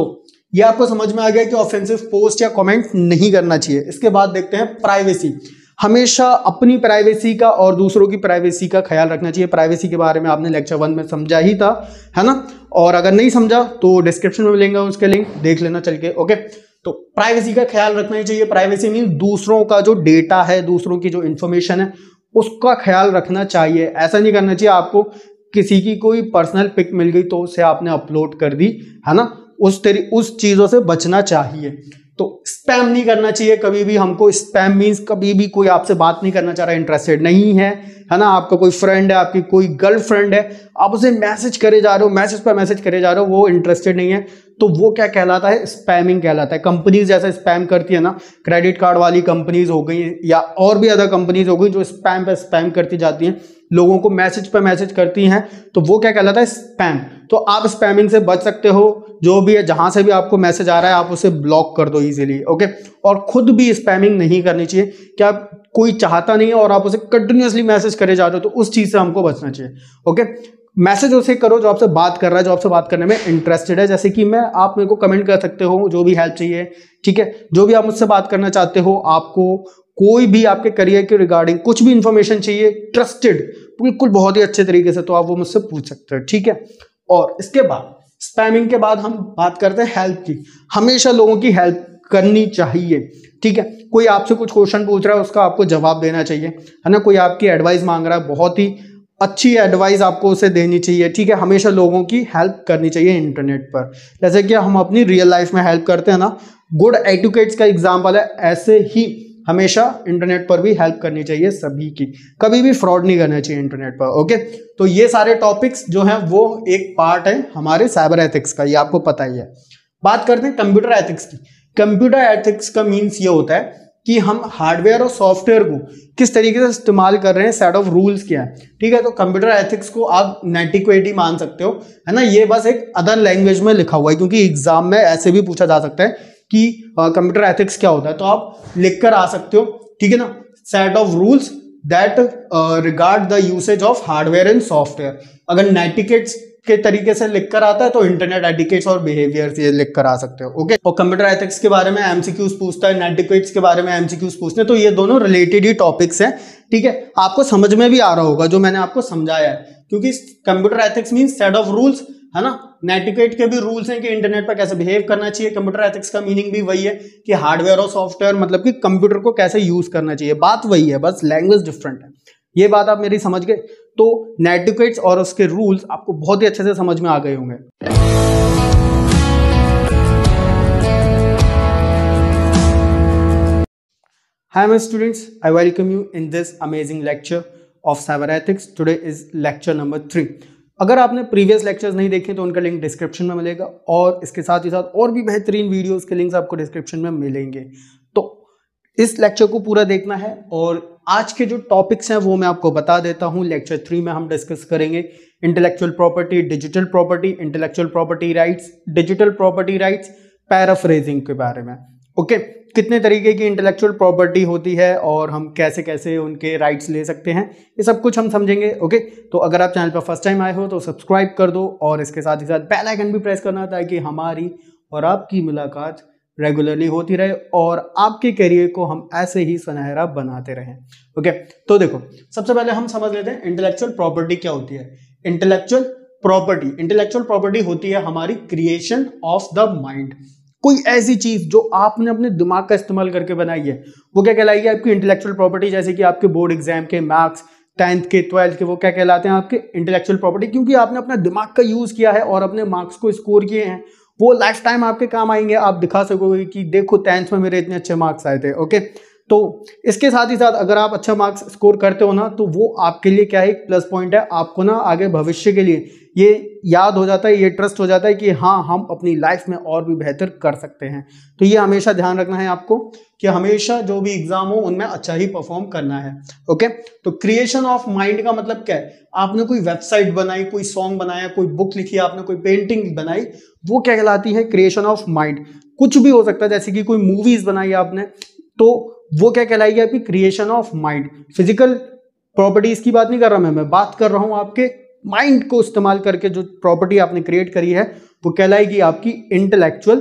ये आपको समझ में आ गया कि ऑफेंसिव पोस्ट या कमेंट नहीं करना चाहिए। इसके बाद देखते हैं प्राइवेसी। हमेशा अपनी प्राइवेसी का और दूसरों की प्राइवेसी का ख्याल रखना चाहिए। प्राइवेसी के बारे में आपने लेक्चर वन में समझा ही था, है ना, और अगर नहीं समझा तो डिस्क्रिप्शन में मिलेगा उसके लिंक, देख लेना चल के। ओके, तो प्राइवेसी का ख्याल रखना ही चाहिए। प्राइवेसी मीन दूसरों का जो डेटा है, दूसरों की जो इंफॉर्मेशन है उसका ख्याल रखना चाहिए। ऐसा नहीं करना चाहिए आपको किसी की कोई पर्सनल पिक मिल गई तो उसे आपने अपलोड कर दी, है ना, उस तेरी उस चीजों से बचना चाहिए। तो स्पैम नहीं करना चाहिए कभी भी। हमको स्पैम मीन्स कभी भी कोई आपसे बात नहीं करना चाह रहा है, इंटरेस्टेड नहीं है, है ना, आपका कोई फ्रेंड है, आपकी कोई गर्लफ्रेंड है, आप उसे मैसेज करे जा रहे हो, मैसेज पर मैसेज करे जा रहे हो, वो इंटरेस्टेड नहीं है, तो वो क्या कहलाता है, स्पैमिंग कहलाता है। कंपनीज जैसा स्पैम करती है ना, क्रेडिट कार्ड वाली कंपनीज हो गई या और भी अदर कंपनीज हो गई जो स्पैम पे स्पैम करती जाती हैं, लोगों को मैसेज पे मैसेज करती हैं, तो वो क्या कहलाता है, स्पैम। तो आप स्पैमिंग से बच सकते हो। जो भी है, जहां से भी आपको मैसेज आ रहा है आप उसे ब्लॉक कर दो इजीली। ओके, और खुद भी स्पैमिंग नहीं करनी चाहिए। क्या कोई चाहता नहीं है और आप उसे कंटिन्यूअसली मैसेज करे जा रहे हो, तो उस चीज से हमको बचना चाहिए। ओके, मैसेज उसे करो जो आपसे बात कर रहा है, जो आपसे बात करने में इंटरेस्टेड है। जैसे कि मैं, आप मेरे को कमेंट कर सकते हो जो भी हेल्प चाहिए, ठीक है, जो भी आप मुझसे बात करना चाहते हो, आपको कोई भी आपके करियर के रिगार्डिंग कुछ भी इंफॉर्मेशन चाहिए, ट्रस्टेड, बिल्कुल बहुत ही अच्छे तरीके से, तो आप वो मुझसे पूछ सकते हो, ठीक है। और इसके बाद स्पैमिंग के बाद हम बात करते हैं हेल्प की। हमेशा लोगों की हेल्प करनी चाहिए, ठीक है। कोई आपसे कुछ क्वेश्चन पूछ रहा है, उसका आपको जवाब देना चाहिए, है ना। कोई आपकी एडवाइस मांग रहा है, बहुत ही अच्छी एडवाइस आपको उसे देनी चाहिए, ठीक है। हमेशा लोगों की हेल्प करनी चाहिए इंटरनेट पर, जैसे कि हम अपनी रियल लाइफ में हेल्प करते हैं ना। गुड एडुकेट्स का एग्जाम्पल है। ऐसे ही हमेशा इंटरनेट पर भी हेल्प करनी चाहिए सभी की, कभी भी फ्रॉड नहीं करना चाहिए इंटरनेट पर। ओके, तो ये सारे टॉपिक्स जो हैं वो एक पार्ट है हमारे साइबर एथिक्स का, ये आपको पता ही है। बात करते हैं कंप्यूटर एथिक्स की। कंप्यूटर एथिक्स का मीन्स ये होता है कि हम हार्डवेयर और सॉफ्टवेयर को किस तरीके से इस्तेमाल कर रहे हैं, सेट ऑफ रूल्स क्या है, ठीक है। तो कंप्यूटर एथिक्स को आप नेटिक्वेटी मान सकते हो, है ना। ये बस एक अदर लैंग्वेज में लिखा हुआ है, क्योंकि एग्जाम में ऐसे भी पूछा जा सकता है कि कंप्यूटर uh, एथिक्स क्या होता है, तो आप लिख कर आ सकते हो, ठीक है ना। Set of rules that regard the usage of hardware and software. अगर नेटिकेट्स के तरीके से लिख कर आता है तो इंटरनेट एटिकेट्स और बिहेवियर से लिख कर आ सकते हो। ओके, और कंप्यूटर एथिक्स के बारे में एमसीक्यूज पूछता है, नेटिकेट्स के बारे में एमसीक्यूज पूछते हैं, तो ये दोनों रिलेटेड ही टॉपिक्स हैं, ठीक है। आपको समझ में भी आ रहा होगा जो मैंने आपको समझाया है, क्योंकि computer ethics mean set of rules, है ना। नेटिकेट के भी रूल्स हैं कि इंटरनेट पर कैसे बिहेव करना चाहिए। कंप्यूटर एथिक्स का मीनिंग भी वही है कि हार्डवेयर और सॉफ्टवेयर, मतलब कि कंप्यूटर को कैसे यूज करना चाहिए, बात वही है, बस लैंग्वेज डिफरेंट है। ये बात आप मेरी समझ गए, तो नेटिकेट्स और उसके रूल्स आपको बहुत ही अच्छे से समझ में आ गए होंगे। Hi my students, I welcome you in this amazing lecture of cyber ethics. Today is lecture number three. अगर आपने प्रीवियस लेक्चर्स नहीं देखे तो उनका लिंक डिस्क्रिप्शन में मिलेगा, और इसके साथ ही साथ और भी बेहतरीन वीडियोस के लिंक्स आपको डिस्क्रिप्शन में मिलेंगे। तो इस लेक्चर को पूरा देखना है, और आज के जो टॉपिक्स हैं वो मैं आपको बता देता हूं। लेक्चर थ्री में हम डिस्कस करेंगे intellectual property, digital property, intellectual property rights, digital property rights, paraphrasing के बारे में। ओके, कितने तरीके की इंटेलेक्चुअल प्रॉपर्टी होती है और हम कैसे कैसे उनके राइट्स ले सकते हैं, ये सब कुछ हम समझेंगे। ओके, तो अगर आप चैनल पर फर्स्ट टाइम आए हो तो सब्सक्राइब कर दो, और इसके साथ ही साथ बेल आइकन भी प्रेस करना, ताकि हमारी और आपकी मुलाकात रेगुलरली होती रहे और आपके करियर को हम ऐसे ही सुनहरा बनाते रहें। ओके, तो देखो, सबसे पहले हम समझ लेते हैं इंटेलेक्चुअल प्रॉपर्टी क्या होती है। इंटेलेक्चुअल प्रॉपर्टी इंटेलेक्चुअल प्रॉपर्टी होती है हमारी क्रिएशन ऑफ द माइंड। कोई ऐसी चीज जो आपने अपने दिमाग का इस्तेमाल करके बनाई है, वो क्या कहलाएगी, आपकी इंटेलेक्चुअल प्रॉपर्टी। जैसे कि आपके बोर्ड एग्जाम के मार्क्स, टेंथ के, ट्वेल्थ के, वो क्या कहलाते हैं, आपके इंटेलेक्चुअल प्रॉपर्टी, क्योंकि आपने अपना दिमाग का यूज किया है और अपने मार्क्स को स्कोर किए हैं। वो लाइफ टाइम आपके काम आएंगे, आप दिखा सकोगे कि देखो टेंथ में मेरे इतने अच्छे मार्क्स आए थे। ओके, तो इसके साथ ही साथ अगर आप अच्छा मार्क्स स्कोर करते हो ना, तो वो आपके लिए क्या है, एक प्लस पॉइंट है। आपको ना आगे भविष्य के लिए ये याद हो जाता है, ये ट्रस्ट हो जाता है कि हाँ, हम अपनी लाइफ में और भी बेहतर कर सकते हैं। तो ये हमेशा ध्यान रखना है आपको कि हमेशा जो भी एग्जाम हो उनमें अच्छा ही परफॉर्म करना है। ओके, तो क्रिएशन ऑफ माइंड का मतलब क्या है, आपने कोई वेबसाइट बनाई, कोई सॉन्ग बनाया, कोई बुक लिखी, आपने कोई पेंटिंग बनाई, वो क्या कहलाती है, क्रिएशन ऑफ माइंड। कुछ भी हो सकता है, जैसे कि कोई मूवीज बनाई आपने, तो वो क्या कहलाएगी, आपकी creation of mind. Physical properties की बात नहीं कर रहा मैं मैं बात कर रहा हूं आपके माइंड को इस्तेमाल करके जो प्रॉपर्टी आपने क्रिएट करी है, वो कहलाएगी आपकी इंटेलेक्चुअल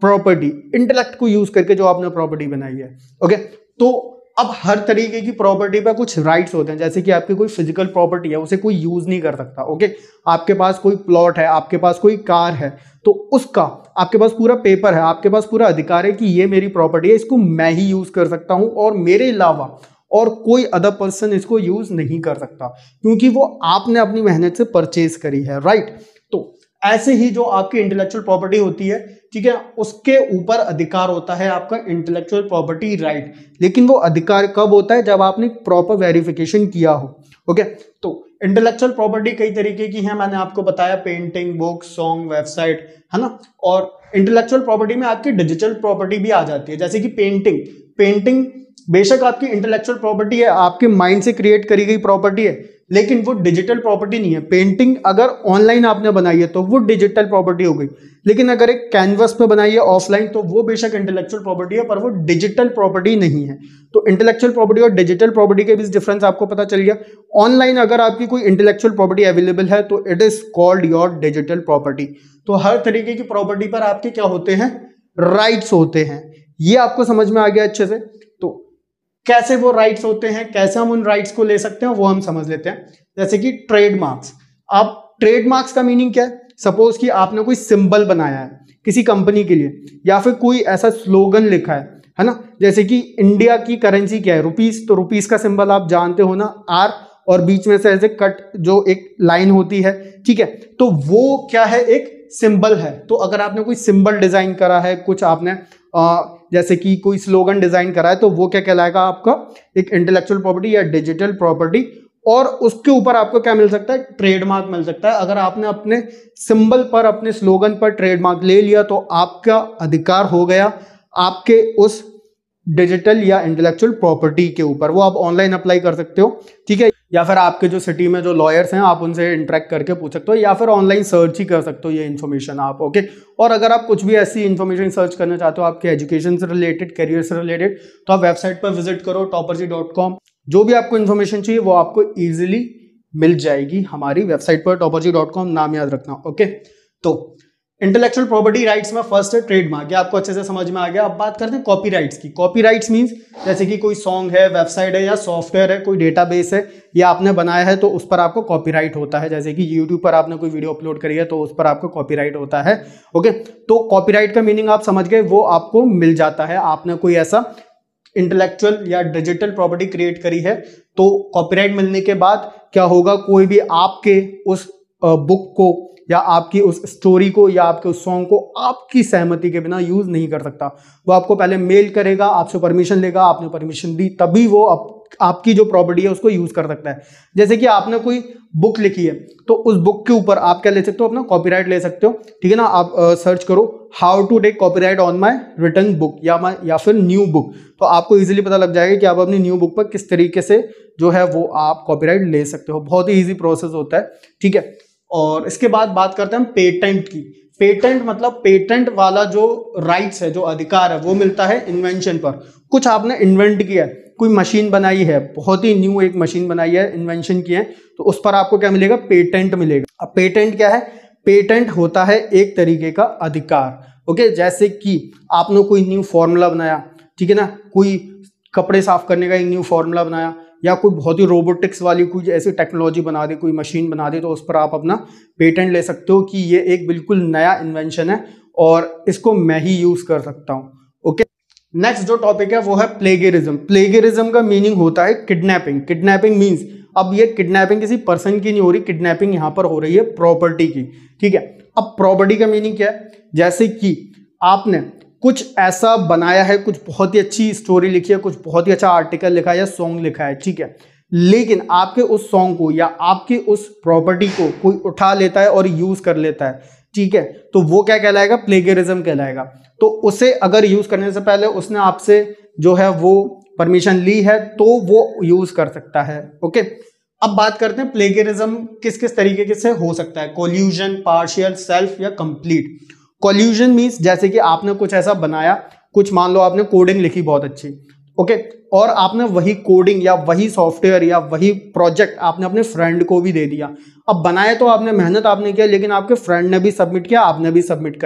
प्रॉपर्टी, इंटेलेक्ट को यूज करके जो आपने प्रॉपर्टी बनाई है। ओके, तो अब हर तरीके की प्रॉपर्टी पे कुछ राइट्स होते हैं, जैसे कि आपकी कोई फिजिकल प्रॉपर्टी है उसे कोई यूज नहीं कर सकता। ओके, आपके पास कोई प्लॉट है, आपके पास कोई कार है, तो उसका आपके पास पूरा पेपर है, आपके पास पूरा अधिकार है कि ये मेरी प्रॉपर्टी है, इसको मैं ही यूज कर सकता हूं और मेरे अलावा और कोई अदर पर्सन इसको यूज नहीं कर सकता, क्योंकि वो आपने अपनी मेहनत से परचेज करी है। राइट, तो ऐसे ही जो आपकी इंटेलेक्चुअल प्रॉपर्टी होती है, ठीक है, उसके ऊपर अधिकार होता है आपका इंटेलेक्चुअल प्रॉपर्टी राइट। लेकिन वो अधिकार कब होता है? जब आपने प्रॉपर वेरिफिकेशन किया हो। ओके, तो इंटेलेक्चुअल प्रॉपर्टी कई तरीके की है, मैंने आपको बताया, पेंटिंग, बुक, सॉन्ग, वेबसाइट, है ना। और इंटेलेक्चुअल प्रॉपर्टी में आपकी डिजिटल प्रॉपर्टी भी आ जाती है, जैसे कि पेंटिंग। पेंटिंग बेशक आपकी इंटेलेक्चुअल प्रॉपर्टी है, आपके माइंड से क्रिएट करी गई प्रॉपर्टी है, लेकिन वो डिजिटल प्रॉपर्टी नहीं है। पेंटिंग अगर ऑनलाइन आपने बनाई है तो वो डिजिटल प्रॉपर्टी हो गई, लेकिन अगर एक कैनवस पे बनाई है ऑफलाइन तो वो बेशक इंटेलेक्चुअल प्रॉपर्टी है, पर वो डिजिटल प्रॉपर्टी नहीं है। तो इंटेलेक्चुअल प्रॉपर्टी और डिजिटल प्रॉपर्टी के बीच डिफरेंस आपको पता चल गया। ऑनलाइन अगर आपकी कोई इंटेलेक्चुअल प्रॉपर्टी अवेलेबल है तो it is called your digital property. तो हर तरीके की प्रॉपर्टी पर आपके क्या होते हैं? राइट्स होते हैं। ये आपको समझ में आ गया अच्छे से। तो कैसे वो राइट्स होते हैं, कैसे हम उन राइट्स को ले सकते हैं, वो हम समझ लेते हैं। जैसे कि ट्रेडमार्क्स। अब ट्रेडमार्क्स का मीनिंग क्या है? सपोज कि आपने कोई सिंबल बनाया है किसी कंपनी के लिए, या फिर कोई ऐसा स्लोगन लिखा है, है ना। जैसे कि इंडिया की करेंसी क्या है? रुपीस। तो रुपीस का सिंबल आप जानते हो ना, आर, और बीच में से ऐसे कट जो एक लाइन होती है, ठीक है, तो वो क्या है? एक सिंबल है। तो अगर आपने कोई सिंबल डिजाइन करा है, कुछ आपने आ, जैसे कि कोई स्लोगन डिजाइन करा है, तो वो क्या कहलाएगा? आपका एक इंटेलेक्चुअल प्रॉपर्टी या डिजिटल प्रॉपर्टी। और उसके ऊपर आपको क्या मिल सकता है? ट्रेडमार्क मिल सकता है। अगर आपने अपने सिंबल पर, अपने स्लोगन पर ट्रेडमार्क ले लिया तो आपका अधिकार हो गया आपके उस डिजिटल या इंटेलेक्चुअल प्रॉपर्टी के ऊपर। वो आप ऑनलाइन अप्लाई कर सकते हो, ठीक है, या फिर आपके जो सिटी में जो लॉयर्स हैं आप उनसे इंटरेक्ट करके पूछ सकते हो, या फिर ऑनलाइन सर्च ही कर सकते हो ये इन्फॉर्मेशन आप। ओके, और अगर आप कुछ भी ऐसी इन्फॉर्मेशन सर्च करना चाहते हो आपके एजुकेशन से रिलेटेड, करियर से रिलेटेड, तो आप वेबसाइट पर विजिट करो टॉपरजी डॉट कॉम। जो भी आपको इन्फॉर्मेशन चाहिए वो आपको ईजिली मिल जाएगी हमारी वेबसाइट पर, टॉपरजी डॉट कॉम, नाम याद रखना। ओके, तो इंटेलेक्चुअल प्रॉपर्टी राइट्स में फर्स्ट है ट्रेडमार्क, ये आपको अच्छे से समझ में आ गया। अब बात करते हैं कॉपीराइट्स की। कॉपीराइट्स मींस जैसे कि कोई सॉन्ग है, वेबसाइट है, या सॉफ्टवेयर है, कोई डेटाबेस है, या आपने बनाया है तो उस पर आपको कॉपीराइट होता है। जैसे कि यूट्यूब पर आपने कोई वीडियो अपलोड करी है तो उस पर आपको कॉपीराइट होता है। ओके, तो कॉपीराइट का मीनिंग आप समझ गए, वो आपको मिल जाता है। आपने कोई ऐसा इंटेलेक्चुअल या डिजिटल प्रॉपर्टी क्रिएट करी है तो कॉपीराइट मिलने के बाद क्या होगा? कोई भी आपके उस बुक को या आपकी उस स्टोरी को या आपके उस सॉन्ग को आपकी सहमति के बिना यूज नहीं कर सकता। वो आपको पहले मेल करेगा, आपसे परमिशन लेगा, आपने परमिशन दी तभी वो आप, आपकी जो प्रॉपर्टी है उसको यूज कर सकता है। जैसे कि आपने कोई बुक लिखी है तो उस बुक के ऊपर आप क्या ले सकते हो? अपना कॉपीराइट ले सकते हो, ठीक है ना। आप सर्च करो how to take copyright on my written book या या फिर न्यू बुक, तो आपको इजीली पता लग जाएगा कि आप अपनी न्यू बुक पर किस तरीके से जो है वो आप कॉपीराइट ले सकते हो। बहुत ही ईजी प्रोसेस होता है, ठीक है। और इसके बाद बात करते हैं हम पेटेंट की। पेटेंट मतलब पेटेंट वाला जो राइट्स है, जो अधिकार है, वो मिलता है इन्वेंशन पर। कुछ आपने इन्वेंट किया है, कोई मशीन बनाई है, बहुत ही न्यू एक मशीन बनाई है, इन्वेंशन की है, तो उस पर आपको क्या मिलेगा? पेटेंट मिलेगा। अब पेटेंट क्या है? पेटेंट होता है एक तरीके का अधिकार। ओके, जैसे कि आपने कोई न्यू फॉर्मूला बनाया, ठीक है ना, कोई कपड़े साफ करने का एक न्यू फॉर्मूला बनाया, या कोई बहुत ही रोबोटिक्स वाली कोई ऐसी टेक्नोलॉजी बना दे, कोई मशीन बना दे, तो उस पर आप अपना पेटेंट ले सकते हो कि ये एक बिल्कुल नया इन्वेंशन है और इसको मैं ही यूज कर सकता हूँ। ओके, नेक्स्ट जो टॉपिक है वो है प्लेगरिज्म। प्लेगरिज्म का मीनिंग होता है किडनैपिंग। किडनैपिंग मीन्स, अब ये किडनैपिंग किसी पर्सन की नहीं हो रही, किडनैपिंग यहाँ पर हो रही है प्रॉपर्टी की, ठीक है। अब प्रॉपर्टी का मीनिंग क्या है? जैसे कि आपने कुछ ऐसा बनाया है, कुछ बहुत ही अच्छी स्टोरी लिखी है, कुछ बहुत ही अच्छा आर्टिकल लिखा है या सॉन्ग लिखा है, ठीक है, लेकिन आपके उस सॉन्ग को या आपकी उस प्रॉपर्टी को कोई उठा लेता है और यूज कर लेता है, ठीक है, तो वो क्या कहलाएगा? प्लेगरिज्म कहलाएगा। तो उसे अगर यूज करने से पहले उसने आपसे जो है वो परमिशन ली है तो वो यूज कर सकता है। ओके, अब बात करते हैं प्लेगरिज्म किस किस तरीके से हो सकता है। कोल्यूजन, पार्शियल, सेल्फ या कंप्लीट। कोल्यूजन मीन्स जैसे कि आपने कुछ ऐसा बनाया, कुछ मान लो आपने कोडिंग लिखी बहुत अच्छी, ओके, और आपने वही कोडिंग या वही सॉफ्टवेयर या वही प्रोजेक्ट आपने अपने फ्रेंड को भी दे दिया। अब बनाया तो आपने, मेहनत आपने किया, लेकिन आपके फ्रेंड ने भी सबमिट किया, आपने भी सबमिट करा,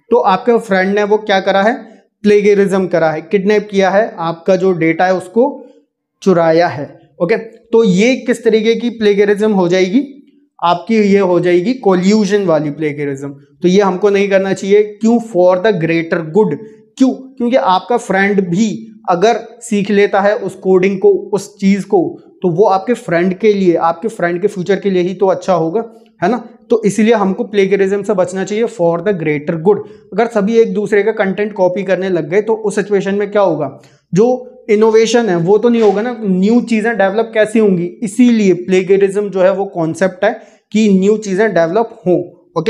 तो आपके फ्रेंड ने वो क्या करा है, प्लेगरिज्म करा है, किडनैप किया है, आपका जो डेटा है उसको चुराया है। ओके, तो ये किस तरीके की प्लेगरिज्म हो जाएगी, आपकी ये हो जाएगी कोल्यूजन वाली प्लेगरिज्म। तो ये हमको नहीं करना चाहिए। क्यों? For the greater good. क्यों? क्योंकि आपका फ्रेंड भी अगर सीख लेता है उस कोडिंग को, उस चीज को, तो वो आपके फ्रेंड के लिए, आपके फ्रेंड के फ्यूचर के लिए ही तो अच्छा होगा, है ना। तो इसलिए हमको प्लेगरिज्म से बचना चाहिए फॉर द ग्रेटर गुड। अगर सभी एक दूसरे का कंटेंट कॉपी करने लग गए तो उस सिचुएशन में क्या होगा, जो इनोवेशन है वो तो नहीं होगा ना, न्यू चीजें डेवलप कैसी होंगी। इसीलिए प्लेगरिज्म जो है वो कॉन्सेप्ट है कि न्यू चीजें डेवलप हो। ओके,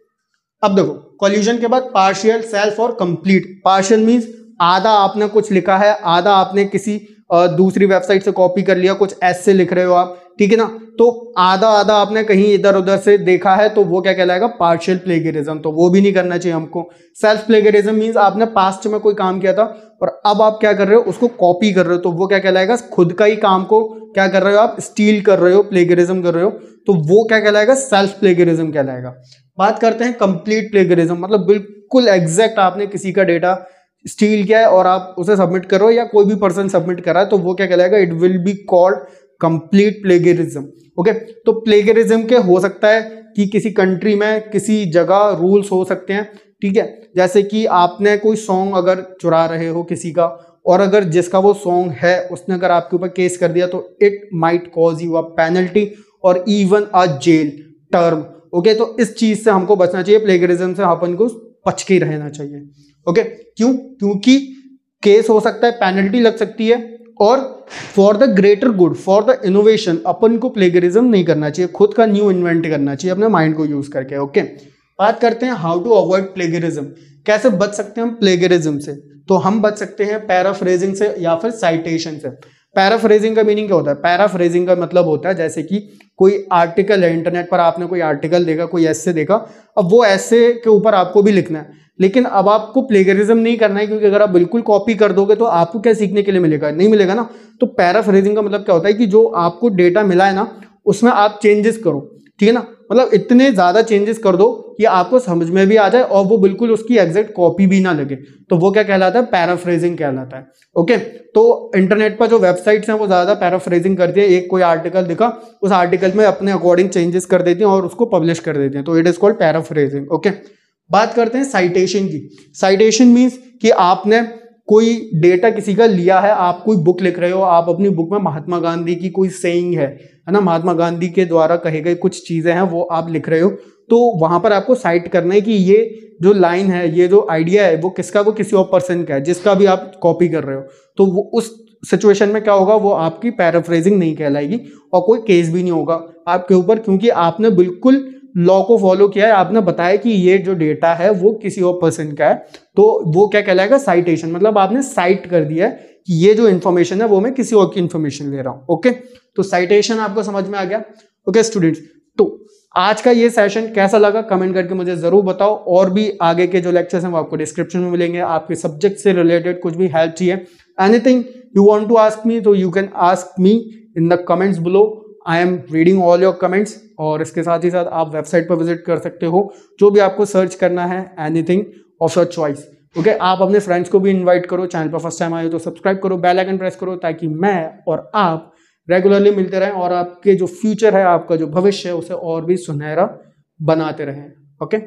अब देखो कोल्यूजन के बाद पार्शियल, सेल्फ और कंप्लीट। पार्शियल मींस आधा आपने कुछ लिखा है, आधा आपने किसी दूसरी वेबसाइट से कॉपी कर लिया, कुछ ऐसे लिख रहे हो आप, ठीक है ना, तो आधा आधा आपने कहीं इधर उधर से देखा है, तो वो क्या कहलाएगा, पार्शियल प्लेगरिज्म। तो वो भी नहीं करना चाहिए हमको। सेल्फ प्लेगरिज्म मींस आपने पास्ट में कोई काम किया था और अब आप क्या कर रहे हो, उसको कॉपी कर रहे हो, तो वो क्या कहलाएगा, खुद का ही काम को क्या कर रहे हो आप, स्टील कर रहे हो, प्लेगरिज्म कर रहे हो, तो वो क्या कहलाएगा, सेल्फ प्लेगरिज्म कहलाएगा। बात करते हैं कंप्लीट प्लेगरिज्म, मतलब बिल्कुल एग्जैक्ट आपने किसी का डेटा स्टील किया है और आप उसे सबमिट करो, या कोई भी पर्सन सबमिट करा है, तो वो क्या कहलाएगा, it will be called complete plagiarism. Okay, तो प्लेगरिज्म के हो सकता है कि किसी कंट्री में किसी जगह रूल्स हो सकते हैं, ठीक है, जैसे कि आपने कोई सॉन्ग अगर चुरा रहे हो किसी का, और अगर जिसका वो सॉन्ग है उसने अगर आपके ऊपर केस कर दिया, तो it might cause you a penalty और even a jail term. Okay, तो इस चीज से हमको बचना चाहिए, प्लेगरिज्म से अपन को बच के रहना चाहिए। ओके, क्यों? क्योंकि केस हो सकता है, पेनल्टी लग सकती है, और for the greater good, for the innovation, अपन को प्लेगरिज्म नहीं करना चाहिए, खुद का न्यू इन्वेंट करना चाहिए अपने माइंड को यूज करके। ओके, बात करते हैं हाउ टू अवॉइड प्लेगरिज्म, कैसे बच सकते हैं हम प्लेगरिज्म से। तो हम बच सकते हैं पैराफ्रेजिंग से या फिर साइटेशन से। पैराफ्रेजिंग का मीनिंग क्या होता है? पैराफ्रेजिंग का मतलब होता है जैसे कि कोई आर्टिकल है इंटरनेट पर, आपने कोई आर्टिकल देखा, कोई ऐसे देखा, अब वो ऐसे के ऊपर आपको भी लिखना है, लेकिन अब आपको प्लेगरिज्म नहीं करना है, क्योंकि अगर आप बिल्कुल कॉपी कर दोगे तो आपको क्या सीखने के लिए मिलेगा, नहीं मिलेगा ना। तो पैराफ्रेजिंग का मतलब क्या होता है कि जो आपको डेटा मिला है ना, उसमें आप चेंजेस करो, ठीक है ना, मतलब इतने ज्यादा चेंजेस कर दो कि आपको समझ में भी आ जाए और वो बिल्कुल उसकी एग्जैक्ट कॉपी भी ना लगे, तो वो क्या कहलाता है, पैराफ्रेजिंग कहलाता है। ओके, तो इंटरनेट पर जो वेबसाइट्स हैं वो ज्यादा पैराफ्रेजिंग करती है, एक कोई आर्टिकल दिखा, उस आर्टिकल में अपने अकॉर्डिंग चेंजेस कर देती हैं और उसको पब्लिश कर देते हैं, तो it is called paraphrasing. Okay, बात करते हैं साइटेशन की। साइटेशन मीन्स कि आपने कोई डेटा किसी का लिया है, आप कोई बुक लिख रहे हो, आप अपनी बुक में महात्मा गांधी की कोई सेइंग है है ना, महात्मा गांधी के द्वारा कहे गए कुछ चीजें हैं वो आप लिख रहे हो, तो वहां पर आपको साइट करना है कि ये जो लाइन है, ये जो आइडिया है, वो किसका, वो किसी और पर्सन का है जिसका भी आप कॉपी कर रहे हो, तो वो उस सिचुएशन में क्या होगा, वो आपकी पैराफ्रेजिंग नहीं कहलाएगी और कोई केस भी नहीं होगा आपके ऊपर, क्योंकि आपने बिल्कुल लॉ को फॉलो किया है, आपने बताया कि ये जो डेटा है वो किसी और पर्सन का है, तो वो क्या कहलाएगा, साइटेशन, मतलब आपने साइट कर दिया है कि ये जो इन्फॉर्मेशन है वो मैं किसी और की इन्फॉर्मेशन ले रहा हूं। ओके, तो साइटेशन आपको समझ में आ गया। ओके स्टूडेंट्स, तो आज का ये सेशन कैसा लगा कमेंट करके मुझे जरूर बताओ, और भी आगे के जो लेक्चर्स हैं वो आपको डिस्क्रिप्शन में मिलेंगे। आपके सब्जेक्ट से रिलेटेड कुछ भी हेल्प चाहिए, anything you want to ask me, तो you can ask me in the comments below, I am reading all your comments. और इसके साथ ही साथ आप वेबसाइट पर विजिट कर सकते हो, जो भी आपको सर्च करना है, anything of your choice. Okay, आप अपने फ्रेंड्स को भी इनवाइट करो, चैनल पर फर्स्ट टाइम आए हो तो सब्सक्राइब करो, बेल आइकन प्रेस करो, ताकि मैं और आप रेगुलरली मिलते रहें और आपके जो फ्यूचर है, आपका जो भविष्य है, उसे और भी सुनहरा बनाते रहें। Okay,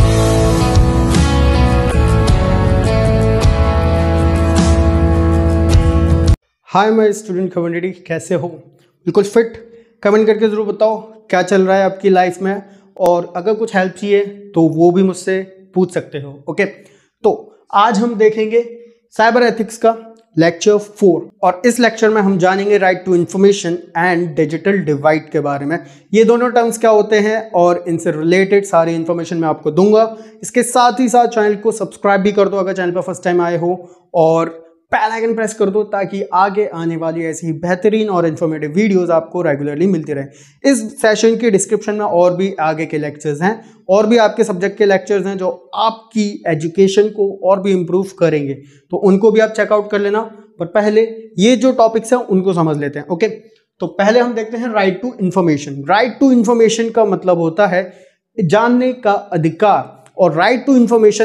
hi my student community, कैसे हो? बिल्कुल फिट? कमेंट करके जरूर बताओ क्या चल रहा है आपकी लाइफ में, और अगर कुछ हेल्प चाहिए तो वो भी मुझसे पूछ सकते हो। ओके, तो आज हम देखेंगे साइबर एथिक्स का लेक्चर फोर, और इस लेक्चर में हम जानेंगे right to information and digital divide के बारे में। ये दोनों टर्म्स क्या होते हैं और इनसे रिलेटेड सारी इंफॉर्मेशन मैं आपको दूंगा। इसके साथ ही साथ चैनल को सब्सक्राइब भी कर दो अगर चैनल पर फर्स्ट टाइम आए हो, और बेल आइकन प्रेस कर दो ताकि आगे आने वाली ऐसी बेहतरीन और इन्फॉर्मेटिव वीडियोस आपको रेगुलरली मिलती रहे। इस सेशन के डिस्क्रिप्शन में और भी आगे के लेक्चर्स हैं, और भी आपके सब्जेक्ट के लेक्चर्स हैं जो आपकी एजुकेशन को और भी इम्प्रूव करेंगे, तो उनको भी आप चेकआउट कर लेना। पर पहले ये जो टॉपिक्स हैं उनको समझ लेते हैं। ओके, तो पहले हम देखते हैं right to information. Right to information का मतलब होता है जानने का अधिकार, और राइट टू इंफॉर्मेशन एक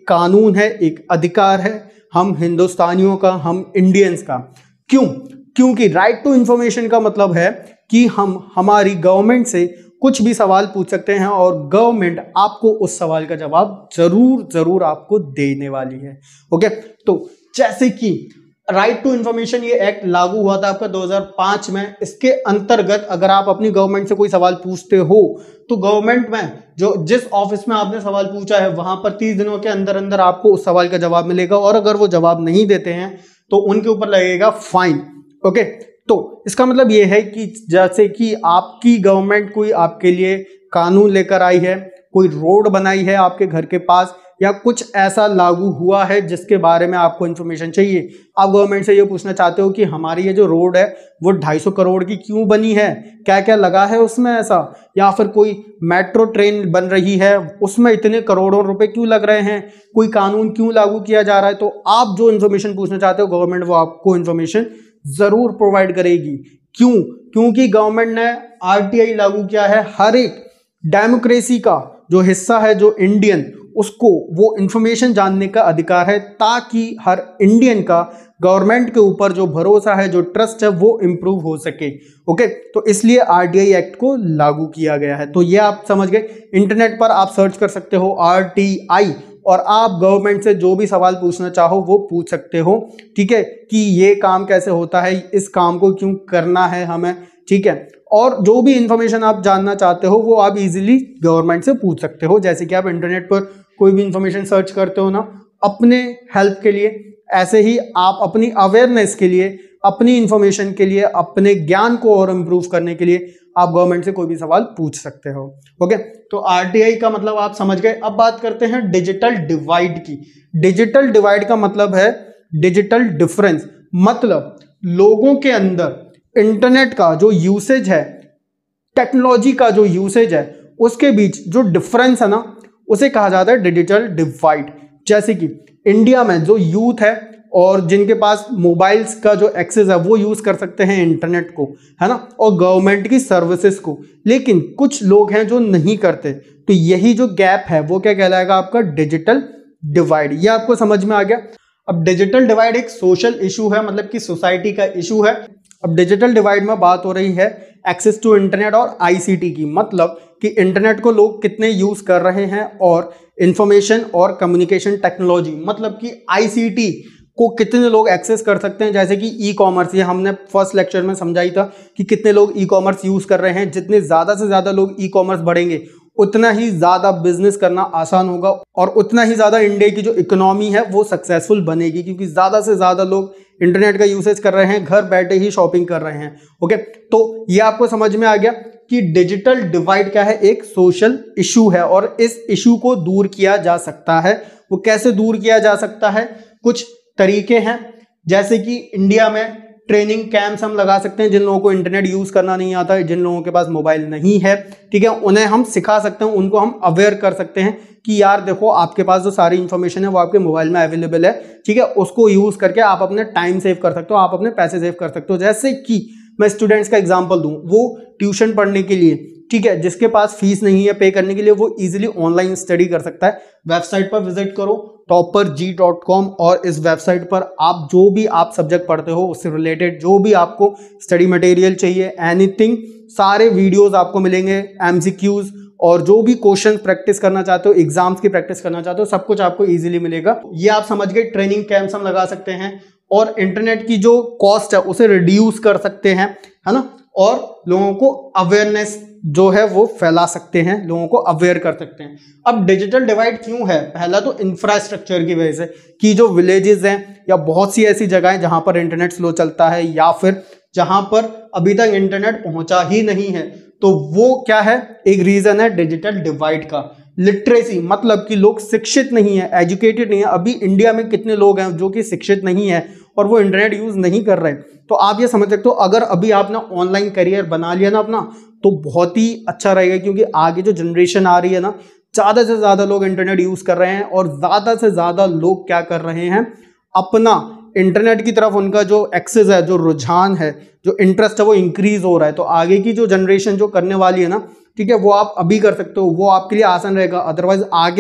कानून है, एक अधिकार है हम हिंदुस्तानियों का, हम इंडियंस का। क्यों? क्योंकि राइट टू इंफॉर्मेशन का मतलब है कि हम हमारी गवर्नमेंट से कुछ भी सवाल पूछ सकते हैं और गवर्नमेंट आपको उस सवाल का जवाब जरूर जरूर आपको देने वाली है। ओके, तो जैसे कि राइट टू इंफॉर्मेशन ये एक्ट लागू हुआ था आपका दो हज़ार पाँच में। इसके अंतर्गत अगर आप अपनी गवर्नमेंट से कोई सवाल पूछते हो तो गवर्नमेंट में जो जिस ऑफिस में आपने सवाल पूछा है वहां पर तीस दिनों के अंदर अंदर आपको उस सवाल का जवाब मिलेगा, और अगर वो जवाब नहीं देते हैं तो उनके ऊपर लगेगा फाइन। ओके, तो इसका मतलब ये है कि जैसे कि आपकी गवर्नमेंट कोई आपके लिए कानून लेकर आई है, कोई रोड बनाई है आपके घर के पास, या कुछ ऐसा लागू हुआ है जिसके बारे में आपको इन्फॉर्मेशन चाहिए। आप गवर्नमेंट से ये पूछना चाहते हो कि हमारी ये जो रोड है वो ढाई सौ करोड़ की क्यों बनी है, क्या क्या लगा है उसमें ऐसा, या फिर कोई मेट्रो ट्रेन बन रही है उसमें इतने करोड़ों रुपए क्यों लग रहे हैं, कोई कानून क्यों लागू किया जा रहा है, तो आप जो इन्फॉर्मेशन पूछना चाहते हो गवर्नमेंट वो आपको इन्फॉर्मेशन जरूर प्रोवाइड करेगी। क्यों? क्योंकि गवर्नमेंट ने आरटीआई लागू किया है। हर एक डेमोक्रेसी का जो हिस्सा है, जो इंडियन, उसको वो इंफॉर्मेशन जानने का अधिकार है, ताकि हर इंडियन का गवर्नमेंट के ऊपर जो भरोसा है, जो ट्रस्ट है, वो इंप्रूव हो सके। ओके, तो इसलिए आरटीआई एक्ट को लागू किया गया है। तो ये आप समझ गए। इंटरनेट पर आप सर्च कर सकते हो आरटीआई, और आप गवर्नमेंट से जो भी सवाल पूछना चाहो वो पूछ सकते हो। ठीक है, कि ये काम कैसे होता है, इस काम को क्यों करना है हमें। ठीक है, और जो भी इंफॉर्मेशन आप जानना चाहते हो वो आप इजीली गवर्नमेंट से पूछ सकते हो। जैसे कि आप इंटरनेट पर कोई भी इंफॉर्मेशन सर्च करते हो ना अपने हेल्प के लिए, ऐसे ही आप अपनी अवेयरनेस के लिए, अपनी इंफॉर्मेशन के लिए, अपने ज्ञान को और इम्प्रूव करने के लिए आप गवर्नमेंट से कोई भी सवाल पूछ सकते हो। ओके, तो आरटीआई का मतलब आप समझ गए। अब बात करते हैं डिजिटल डिवाइड की। डिजिटल डिवाइड का मतलब है डिजिटल डिफरेंस, मतलब लोगों के अंदर इंटरनेट का जो यूसेज है, टेक्नोलॉजी का जो यूसेज है, उसके बीच जो डिफरेंस है ना, उसे कहा जाता है डिजिटल डिवाइड। जैसे कि इंडिया में जो यूथ है और जिनके पास मोबाइल्स का जो एक्सेस है वो यूज कर सकते हैं इंटरनेट को, है ना, और गवर्नमेंट की सर्विसेज को, लेकिन कुछ लोग हैं जो नहीं करते। तो यही जो गैप है वो क्या कहलाएगा आपका डिजिटल डिवाइड। ये आपको समझ में आ गया। अब डिजिटल डिवाइड एक सोशल इशू है, मतलब कि सोसाइटी का इशू है। अब डिजिटल डिवाइड में बात हो रही है एक्सेस टू इंटरनेट और आईसीटी की, मतलब कि इंटरनेट को लोग कितने यूज कर रहे हैं, और इंफॉर्मेशन और कम्युनिकेशन टेक्नोलॉजी, मतलब कि आईसीटी को कितने लोग एक्सेस कर सकते हैं। जैसे कि ई कॉमर्स, ये हमने फर्स्ट लेक्चर में समझाई था कि कितने लोग ई कॉमर्स यूज कर रहे हैं। जितने ज्यादा से ज्यादा लोग ई कॉमर्स बढ़ेंगे उतना ही ज्यादा बिजनेस करना आसान होगा, और उतना ही ज्यादा इंडिया की जो इकोनॉमी है वो सक्सेसफुल बनेगी, क्योंकि ज्यादा से ज्यादा लोग इंटरनेट का यूसेज कर रहे हैं, घर बैठे ही शॉपिंग कर रहे हैं। ओके, तो ये आपको समझ में आ गया कि डिजिटल डिवाइड क्या है, एक सोशल इशू है, और इस इशू को दूर किया जा सकता है। वो कैसे दूर किया जा सकता है? कुछ तरीके हैं, जैसे कि इंडिया में ट्रेनिंग कैंप्स हम लगा सकते हैं। जिन लोगों को इंटरनेट यूज करना नहीं आता है, जिन लोगों के पास मोबाइल नहीं है, ठीक है, उन्हें हम सिखा सकते हैं, उनको हम अवेयर कर सकते हैं कि यार देखो आपके पास जो सारी इंफॉर्मेशन है वो आपके मोबाइल में अवेलेबल है, ठीक है, उसको यूज करके आप अपने टाइम सेव कर सकते हो, आप अपने पैसे सेव कर सकते हो। जैसे कि मैं स्टूडेंट्स का एग्जाम्पल दूं, वो ट्यूशन पढ़ने के लिए, ठीक है, जिसके पास फीस नहीं है पे करने के लिए, वो इजीली ऑनलाइन स्टडी कर सकता है। वेबसाइट पर विजिट करो टॉपर जी डॉट कॉम, और इस वेबसाइट पर आप जो भी आप सब्जेक्ट पढ़ते हो उससे रिलेटेड जो भी आपको स्टडी मटेरियल चाहिए, एनीथिंग, सारे वीडियोस आपको मिलेंगे, एमसीक्यूज, और जो भी क्वेश्चन प्रैक्टिस करना चाहते हो, एग्जाम्स की प्रैक्टिस करना चाहते हो, सब कुछ आपको इजीली मिलेगा। ये आप समझ गए। ट्रेनिंग कैंप्स हम लगा सकते हैं, और इंटरनेट की जो कॉस्ट है उसे रिड्यूस कर सकते हैं, है ना, और लोगों को अवेयरनेस जो है वो फैला सकते हैं, लोगों को अवेयर कर सकते हैं। अब डिजिटल डिवाइड क्यों है? पहला तो इंफ्रास्ट्रक्चर की वजह से, कि जो विलेजेस हैं या बहुत सी ऐसी जगहें जहां पर इंटरनेट स्लो चलता है, या फिर जहां पर अभी तक इंटरनेट पहुंचा ही नहीं है, तो वो क्या है, एक रीजन है डिजिटल डिवाइड का। लिटरेसी, मतलब कि लोग शिक्षित नहीं है, एजुकेटेड नहीं है। अभी इंडिया में कितने लोग हैं जो कि शिक्षित नहीं है और वो इंटरनेट यूज नहीं कर रहे। तो आप ये समझ सकते हो, अगर अभी आपने ऑनलाइन करियर बना लिया ना अपना, तो बहुत ही अच्छा रहेगा, क्योंकि आगे जो जनरेशन आ रही है ना, ज्यादा से ज्यादा लोग इंटरनेट यूज कर रहे हैं, और ज्यादा से ज्यादा लोग क्या कर रहे हैं, अपना इंटरनेट की तरफ उनका जो एक्सेस है, जो रुझान है, जो इंटरेस्ट है, वो इंक्रीज हो रहा है। तो आगे की जो जनरेशन जो करने वाली है ना, ठीक है, वो आप अभी कर सकते हो, वो आपके लिए आसान रहेगा। अदरवाइज आगे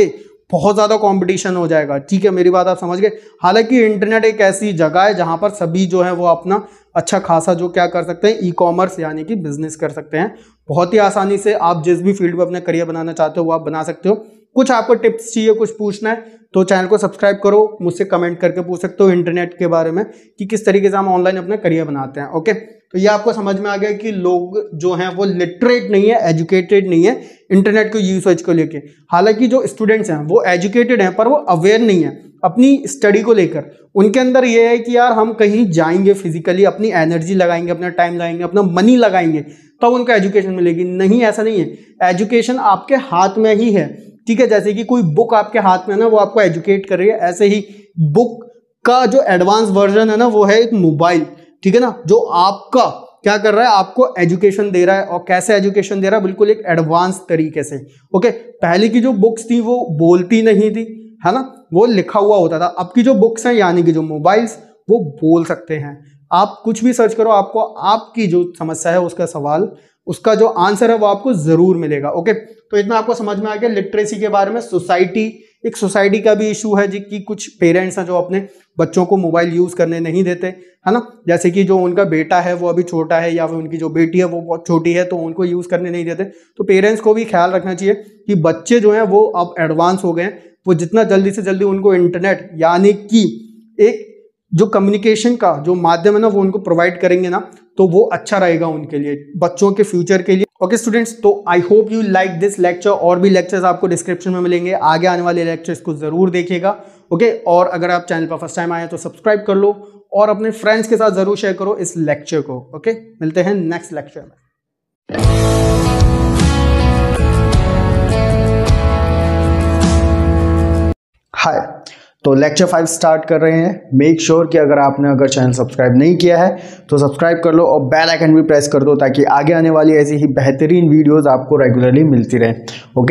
बहुत ज़्यादा कंपटीशन हो जाएगा। ठीक है, मेरी बात आप समझ गए। हालांकि इंटरनेट एक ऐसी जगह है जहां पर सभी जो है वो अपना अच्छा खासा जो क्या कर सकते हैं, ई कॉमर्स यानी कि बिजनेस कर सकते हैं बहुत ही आसानी से। आप जिस भी फील्ड में अपना करियर बनाना चाहते हो वो आप बना सकते हो। कुछ आपको टिप्स चाहिए, कुछ पूछना है तो चैनल को सब्सक्राइब करो, मुझसे कमेंट करके पूछ सकते हो इंटरनेट के बारे में कि किस तरीके से हम ऑनलाइन अपना करियर बनाते हैं। ओके, तो ये आपको समझ में आ गया कि लोग जो हैं वो लिटरेट नहीं है, एजुकेटेड नहीं है इंटरनेट को यूसेज को लेके। हालांकि जो स्टूडेंट्स हैं वो एजुकेटेड हैं पर वो अवेयर नहीं है अपनी स्टडी को लेकर। उनके अंदर ये है कि यार हम कहीं जाएंगे फिजिकली, अपनी एनर्जी लगाएंगे, अपना टाइम लगाएंगे, अपना मनी लगाएंगे तब तो उनको एजुकेशन मिलेगी। नहीं, ऐसा नहीं है। एजुकेशन आपके हाथ में ही है। ठीक है, जैसे कि कोई बुक आपके हाथ में है ना, वो आपको एजुकेट कर रही है, ऐसे ही बुक का जो एडवांस वर्जन है ना वो है एक मोबाइल। ठीक है ना, जो आपका क्या कर रहा है, आपको एजुकेशन दे रहा है। और कैसे एजुकेशन दे रहा है, बिल्कुल एक एडवांस तरीके से। ओके, पहले की जो बुक्स थी वो बोलती नहीं थी, है ना, वो लिखा हुआ होता था। अब की जो बुक्स हैं यानी कि जो मोबाइल्स, वो बोल सकते हैं। आप कुछ भी सर्च करो, आपको आपकी जो समस्या है उसका सवाल, उसका जो आंसर है वो आपको जरूर मिलेगा। ओके, तो इतना आपको समझ में आ गया लिटरेसी के बारे में। सोसाइटी, एक सोसाइटी का भी इशू है जी कि कुछ पेरेंट्स हैं जो अपने बच्चों को मोबाइल यूज करने नहीं देते, है ना। जैसे कि जो उनका बेटा है वो अभी छोटा है या फिर उनकी जो बेटी है वो बहुत छोटी है तो उनको यूज करने नहीं देते। तो पेरेंट्स को भी ख्याल रखना चाहिए कि बच्चे जो हैं वो अब एडवांस हो गए हैं, वो जितना जल्दी से जल्दी उनको इंटरनेट यानी कि एक जो कम्युनिकेशन का जो माध्यम है ना वो उनको प्रोवाइड करेंगे ना तो वो अच्छा रहेगा उनके लिए, बच्चों के फ्यूचर के लिए। ओके स्टूडेंट्स, तो I hope you like this lecture. और भी लेक्चर्स आपको डिस्क्रिप्शन में मिलेंगे, आगे आने वाले लेक्चर्स को जरूर देखिएगा। ओके, और अगर आप चैनल पर फर्स्ट टाइम आए तो सब्सक्राइब कर लो और अपने फ्रेंड्स के साथ जरूर शेयर करो इस लेक्चर को। ओके, मिलते हैं नेक्स्ट लेक्चर में। हाय, तो लेक्चर फाइव स्टार्ट कर रहे हैं। मेक श्योर sure कि अगर आपने अगर चैनल सब्सक्राइब नहीं किया है तो सब्सक्राइब कर लो और बेल आइकन भी प्रेस कर दो ताकि आगे आने वाली ऐसी ही बेहतरीन वीडियोस आपको रेगुलरली मिलती रहे। ओके,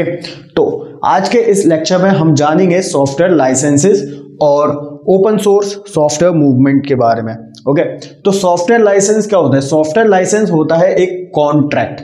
तो आज के इस लेक्चर में हम जानेंगे सॉफ्टवेयर लाइसेंसेस और ओपन सोर्स सॉफ्टवेयर मूवमेंट के बारे में। ओके, तो सॉफ्टवेयर लाइसेंस क्या होता है? सॉफ्टवेयर लाइसेंस होता है एक कॉन्ट्रैक्ट,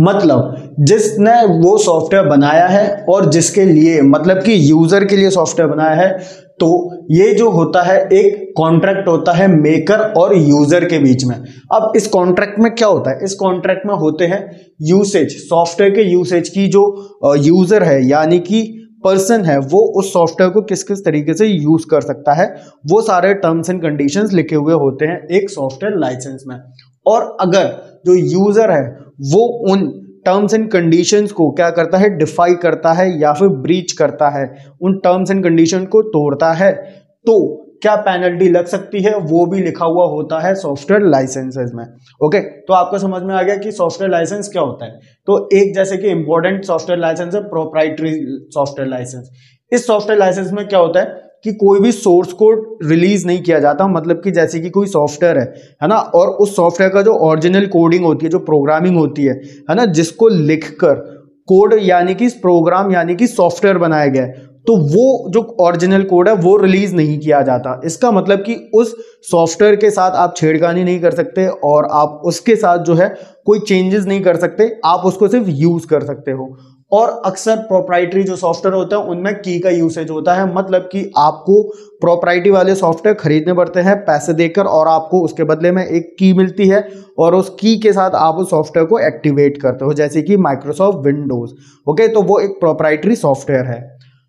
मतलब जिसने वो सॉफ्टवेयर बनाया है और जिसके लिए, मतलब कि यूजर के लिए सॉफ्टवेयर बनाया है, तो ये जो होता है एक कॉन्ट्रैक्ट होता है मेकर और यूजर के बीच में। अब इस कॉन्ट्रैक्ट में क्या होता है? इस कॉन्ट्रैक्ट में होते हैं यूसेज, सॉफ्टवेयर के यूसेज की, जो यूजर है यानी कि पर्सन है वो उस सॉफ्टवेयर को किस किस तरीके से यूज कर सकता है, वो सारे टर्म्स एंड कंडीशंस लिखे हुए होते हैं एक सॉफ्टवेयर लाइसेंस में। और अगर जो यूजर है वो उन टर्म्स एंड कंडीशंस को क्या करता है, डिफाई करता है या फिर ब्रीच करता है, उन टर्म्स एंड कंडीशन को तोड़ता है, तो क्या पेनल्टी लग सकती है, वो भी लिखा हुआ होता है सॉफ्टवेयर लाइसेंसेस में। ओके, तो आपको समझ में आ गया कि सॉफ्टवेयर लाइसेंस क्या होता है। तो एक जैसे कि इंपॉर्टेंट सॉफ्टवेयर लाइसेंस है प्रोप्राइटरी सॉफ्टवेयर लाइसेंस। इस सॉफ्टवेयर लाइसेंस में क्या होता है कि कोई भी सोर्स कोड रिलीज नहीं किया जाता, मतलब कि जैसे कि कोई सॉफ्टवेयर है है ना, और उस सॉफ्टवेयर का जो ओरिजिनल कोडिंग होती है, जो प्रोग्रामिंग होती है है ना, जिसको लिखकर कोड यानी कि प्रोग्राम यानी कि सॉफ्टवेयर बनाया गया है, तो वो जो ओरिजिनल कोड है वो रिलीज नहीं किया जाता। इसका मतलब कि उस सॉफ्टवेयर के साथ आप छेड़खानी नहीं कर सकते और आप उसके साथ जो है कोई चेंजेस नहीं कर सकते, आप उसको सिर्फ यूज कर सकते हो। और अक्सर प्रोप्राइटरी जो सॉफ्टवेयर होता है उनमें की का यूसेज होता है, मतलब कि आपको प्रोप्राइटरी वाले सॉफ्टवेयर खरीदने पड़ते हैं पैसे देकर और आपको उसके बदले में एक की मिलती है और उस की के साथ आप उस सॉफ्टवेयर को एक्टिवेट करते हो, जैसे कि माइक्रोसॉफ्ट विंडोज। ओके, तो वो एक प्रोप्राइटरी सॉफ्टवेयर है।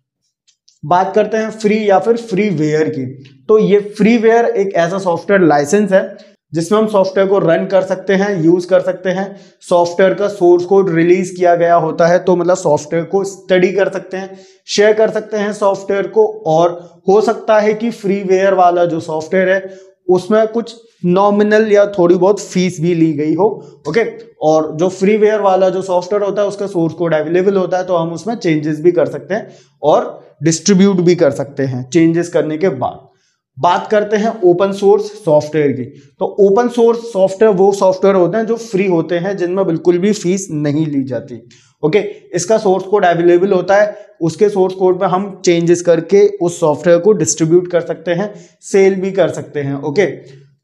बात करते हैं फ्री या फिर फ्रीवेयर की। तो ये फ्रीवेयर एक ऐसा सॉफ्टवेयर लाइसेंस है जिसमें हम सॉफ्टवेयर को रन कर सकते हैं, यूज कर सकते हैं। सॉफ्टवेयर का सोर्स कोड रिलीज किया गया होता है, तो मतलब सॉफ्टवेयर को स्टडी कर सकते हैं, शेयर कर सकते हैं सॉफ्टवेयर को। और हो सकता है कि फ्रीवेयर वाला जो सॉफ्टवेयर है उसमें कुछ नॉमिनल या थोड़ी बहुत फीस भी ली गई हो। ओके, और जो फ्रीवेयर वाला जो सॉफ्टवेयर होता है उसका सोर्स कोड अवेलेबल होता है, तो हम उसमें चेंजेस भी कर सकते हैं और डिस्ट्रीब्यूट भी कर सकते हैं चेंजेस करने के बाद। बात करते हैं ओपन सोर्स सॉफ्टवेयर की। तो ओपन सोर्स सॉफ्टवेयर वो सॉफ्टवेयर होते हैं जो फ्री होते हैं, जिनमें बिल्कुल भी फीस नहीं ली जाती। ओके, इसका सोर्स कोड अवेलेबल होता है, उसके सोर्स कोड में हम चेंजेस करके उस सॉफ्टवेयर को डिस्ट्रीब्यूट कर सकते हैं, सेल भी कर सकते हैं। ओके,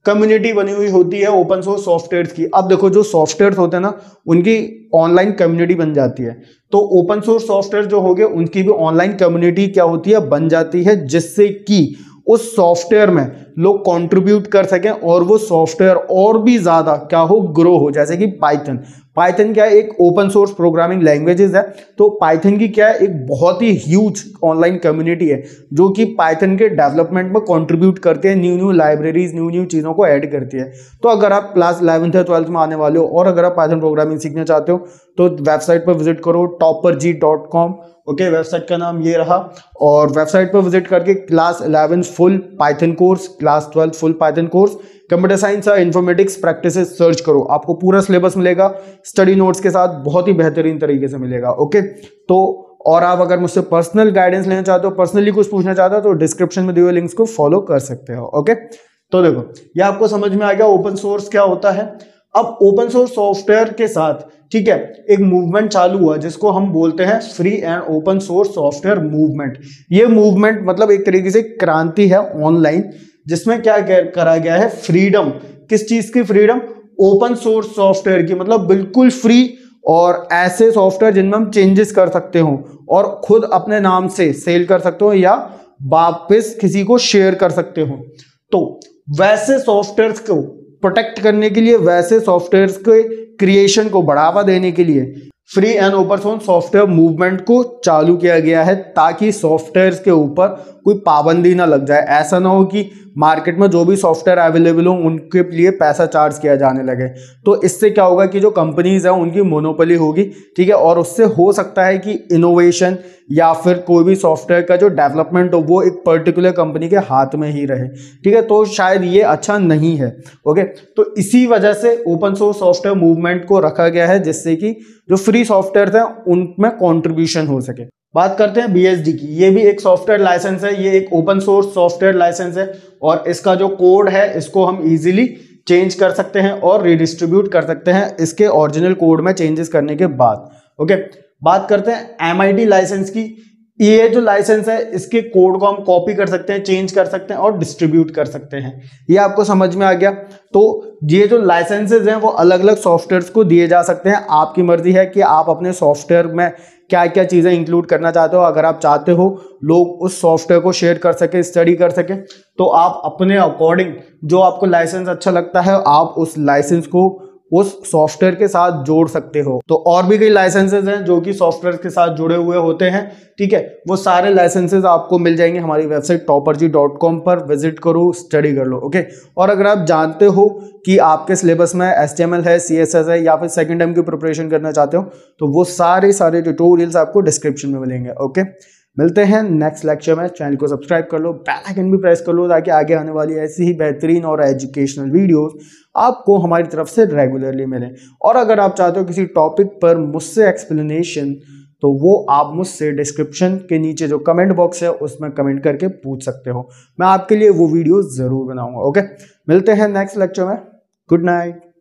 कम्युनिटी बनी हुई होती है ओपन सोर्स सॉफ्टवेयर की। अब देखो जो सॉफ्टवेयर होते हैं ना उनकी ऑनलाइन कम्युनिटी बन जाती है, तो ओपन सोर्स सॉफ्टवेयर जो हो गए उनकी भी ऑनलाइन कम्युनिटी क्या होती है, बन जाती है, जिससे कि उस सॉफ्टवेयर में लोग कंट्रीब्यूट कर सकें और वो सॉफ्टवेयर और भी ज्यादा क्या हो, ग्रो हो। जैसे कि पाइथन पाइथन क्या है, एक ओपन सोर्स प्रोग्रामिंग लैंग्वेजेस है, तो पाइथन की क्या है, एक बहुत ही ह्यूज ऑनलाइन कम्युनिटी है जो कि पाइथन के डेवलपमेंट में कंट्रीब्यूट करते हैं, new new libraries new new चीज़ों को ऐड करती है। तो अगर आप क्लास इलेवंथ या ट्वेल्थ में आने वाले हो और अगर आप पाइथन प्रोग्रामिंग सीखना चाहते हो तो वेबसाइट पर विजिट करो topper ji dot com. Okay, website का नाम ये रहा, और वेबसाइट पर विजिट करके class eleven full Python course, class twelfth full Python course, computer science और इन्फॉर्मेटिक्स प्रैक्टिसेस सर्च करो, आपको पूरा सिलेबस मिलेगा स्टडी नोट्स के साथ, बहुत ही बेहतरीन तरीके से मिलेगा। ओके, तो और आप अगर मुझसे पर्सनल गाइडेंस लेना चाहते हो, पर्सनली कुछ पूछना चाहते हो, तो डिस्क्रिप्शन में दिए हुए लिंक्स को फॉलो कर सकते हो। ओके, तो देखो ये आपको समझ में आ गया ओपन सोर्स क्या होता है। अब ओपन सोर्स सॉफ्टवेयर के साथ ठीक है एक मूवमेंट चालू हुआ जिसको हम बोलते हैं free and open source software movement. ये मूवमेंट मतलब एक तरीके से क्रांति है ऑनलाइन, जिसमें क्या करा गया है, फ्रीडम। किस चीज की फ्रीडम? ओपन सोर्स सॉफ्टवेयर की, मतलब बिल्कुल फ्री, और ऐसे सॉफ्टवेयर जिनमें हम चेंजेस कर सकते हो और खुद अपने नाम से सेल कर सकते हो या वापस किसी को शेयर कर सकते हो। तो वैसे सॉफ्टवेयर को प्रोटेक्ट करने के लिए, वैसे सॉफ्टवेयर के क्रिएशन को बढ़ावा देने के लिए free and open source software movement को चालू किया गया है, ताकि सॉफ्टवेयर के ऊपर कोई पाबंदी ना लग जाए। ऐसा ना हो कि मार्केट में जो भी सॉफ्टवेयर अवेलेबल हो उनके लिए पैसा चार्ज किया जाने लगे। तो इससे क्या होगा कि जो कंपनीज हैं उनकी मोनोपोली होगी, ठीक है, और उससे हो सकता है कि इनोवेशन या फिर कोई भी सॉफ्टवेयर का जो डेवलपमेंट हो वो एक पर्टिकुलर कंपनी के हाथ में ही रहे, ठीक है, तो शायद ये अच्छा नहीं है। ओके, तो इसी वजह से ओपन सोर्स सॉफ्टवेयर मूवमेंट को रखा गया है, जिससे कि जो फ्री सॉफ्टवेयर हैं उनमें कॉन्ट्रीब्यूशन हो सके। बात करते हैं बी एस डी की। ये भी एक सॉफ्टवेयर लाइसेंस है, ये एक ओपन सोर्स सॉफ्टवेयर लाइसेंस है, और इसका जो कोड है इसको हम इजीली चेंज कर सकते हैं और रीडिस्ट्रीब्यूट कर सकते हैं इसके ओरिजिनल कोड में चेंजेस करने के बाद। ओके, बात करते हैं एम आई टी लाइसेंस की। ये जो लाइसेंस है इसके कोड को हम कॉपी कर सकते हैं, चेंज कर सकते हैं और डिस्ट्रीब्यूट कर सकते हैं। ये आपको समझ में आ गया। तो ये जो लाइसेंसेज हैं वो अलग अलग सॉफ्टवेयर्स को दिए जा सकते हैं। आपकी मर्जी है कि आप अपने सॉफ्टवेयर में क्या क्या चीज़ें इंक्लूड करना चाहते हो। अगर आप चाहते हो लोग उस सॉफ्टवेयर को शेयर कर सके, स्टडी कर सके, तो आप अपने अकॉर्डिंग जो आपको लाइसेंस अच्छा लगता है आप उस लाइसेंस को उस सॉफ्टवेयर के साथ जोड़ सकते हो। तो और भी कई लाइसेंसेज हैं जो कि सॉफ्टवेयर के साथ जुड़े हुए होते हैं, ठीक है, वो सारे लाइसेंसेज आपको मिल जाएंगे हमारी website topper ji dot com पर। विजिट करो, स्टडी कर लो। ओके, और अगर आप जानते हो कि आपके सिलेबस में एच टी एम एल है, सी एस एस है, या फिर सेकेंड टाइम की प्रिपरेशन करना चाहते हो, तो वो सारे सारे ट्यूटोरियल्स आपको डिस्क्रिप्शन में मिलेंगे। ओके, मिलते हैं नेक्स्ट लेक्चर में। चैनल को सब्सक्राइब कर लो, बेल आइकन भी प्रेस कर लो, ताकि आगे आने वाली ऐसी ही बेहतरीन और एजुकेशनल वीडियोस आपको हमारी तरफ से रेगुलरली मिलें। और अगर आप चाहते हो किसी टॉपिक पर मुझसे एक्सप्लेनेशन, तो वो आप मुझसे डिस्क्रिप्शन के नीचे जो कमेंट बॉक्स है उसमें कमेंट करके पूछ सकते हो। मैं आपके लिए वो वीडियो ज़रूर बनाऊंगा। ओके, मिलते हैं नेक्स्ट लेक्चर में। Good night.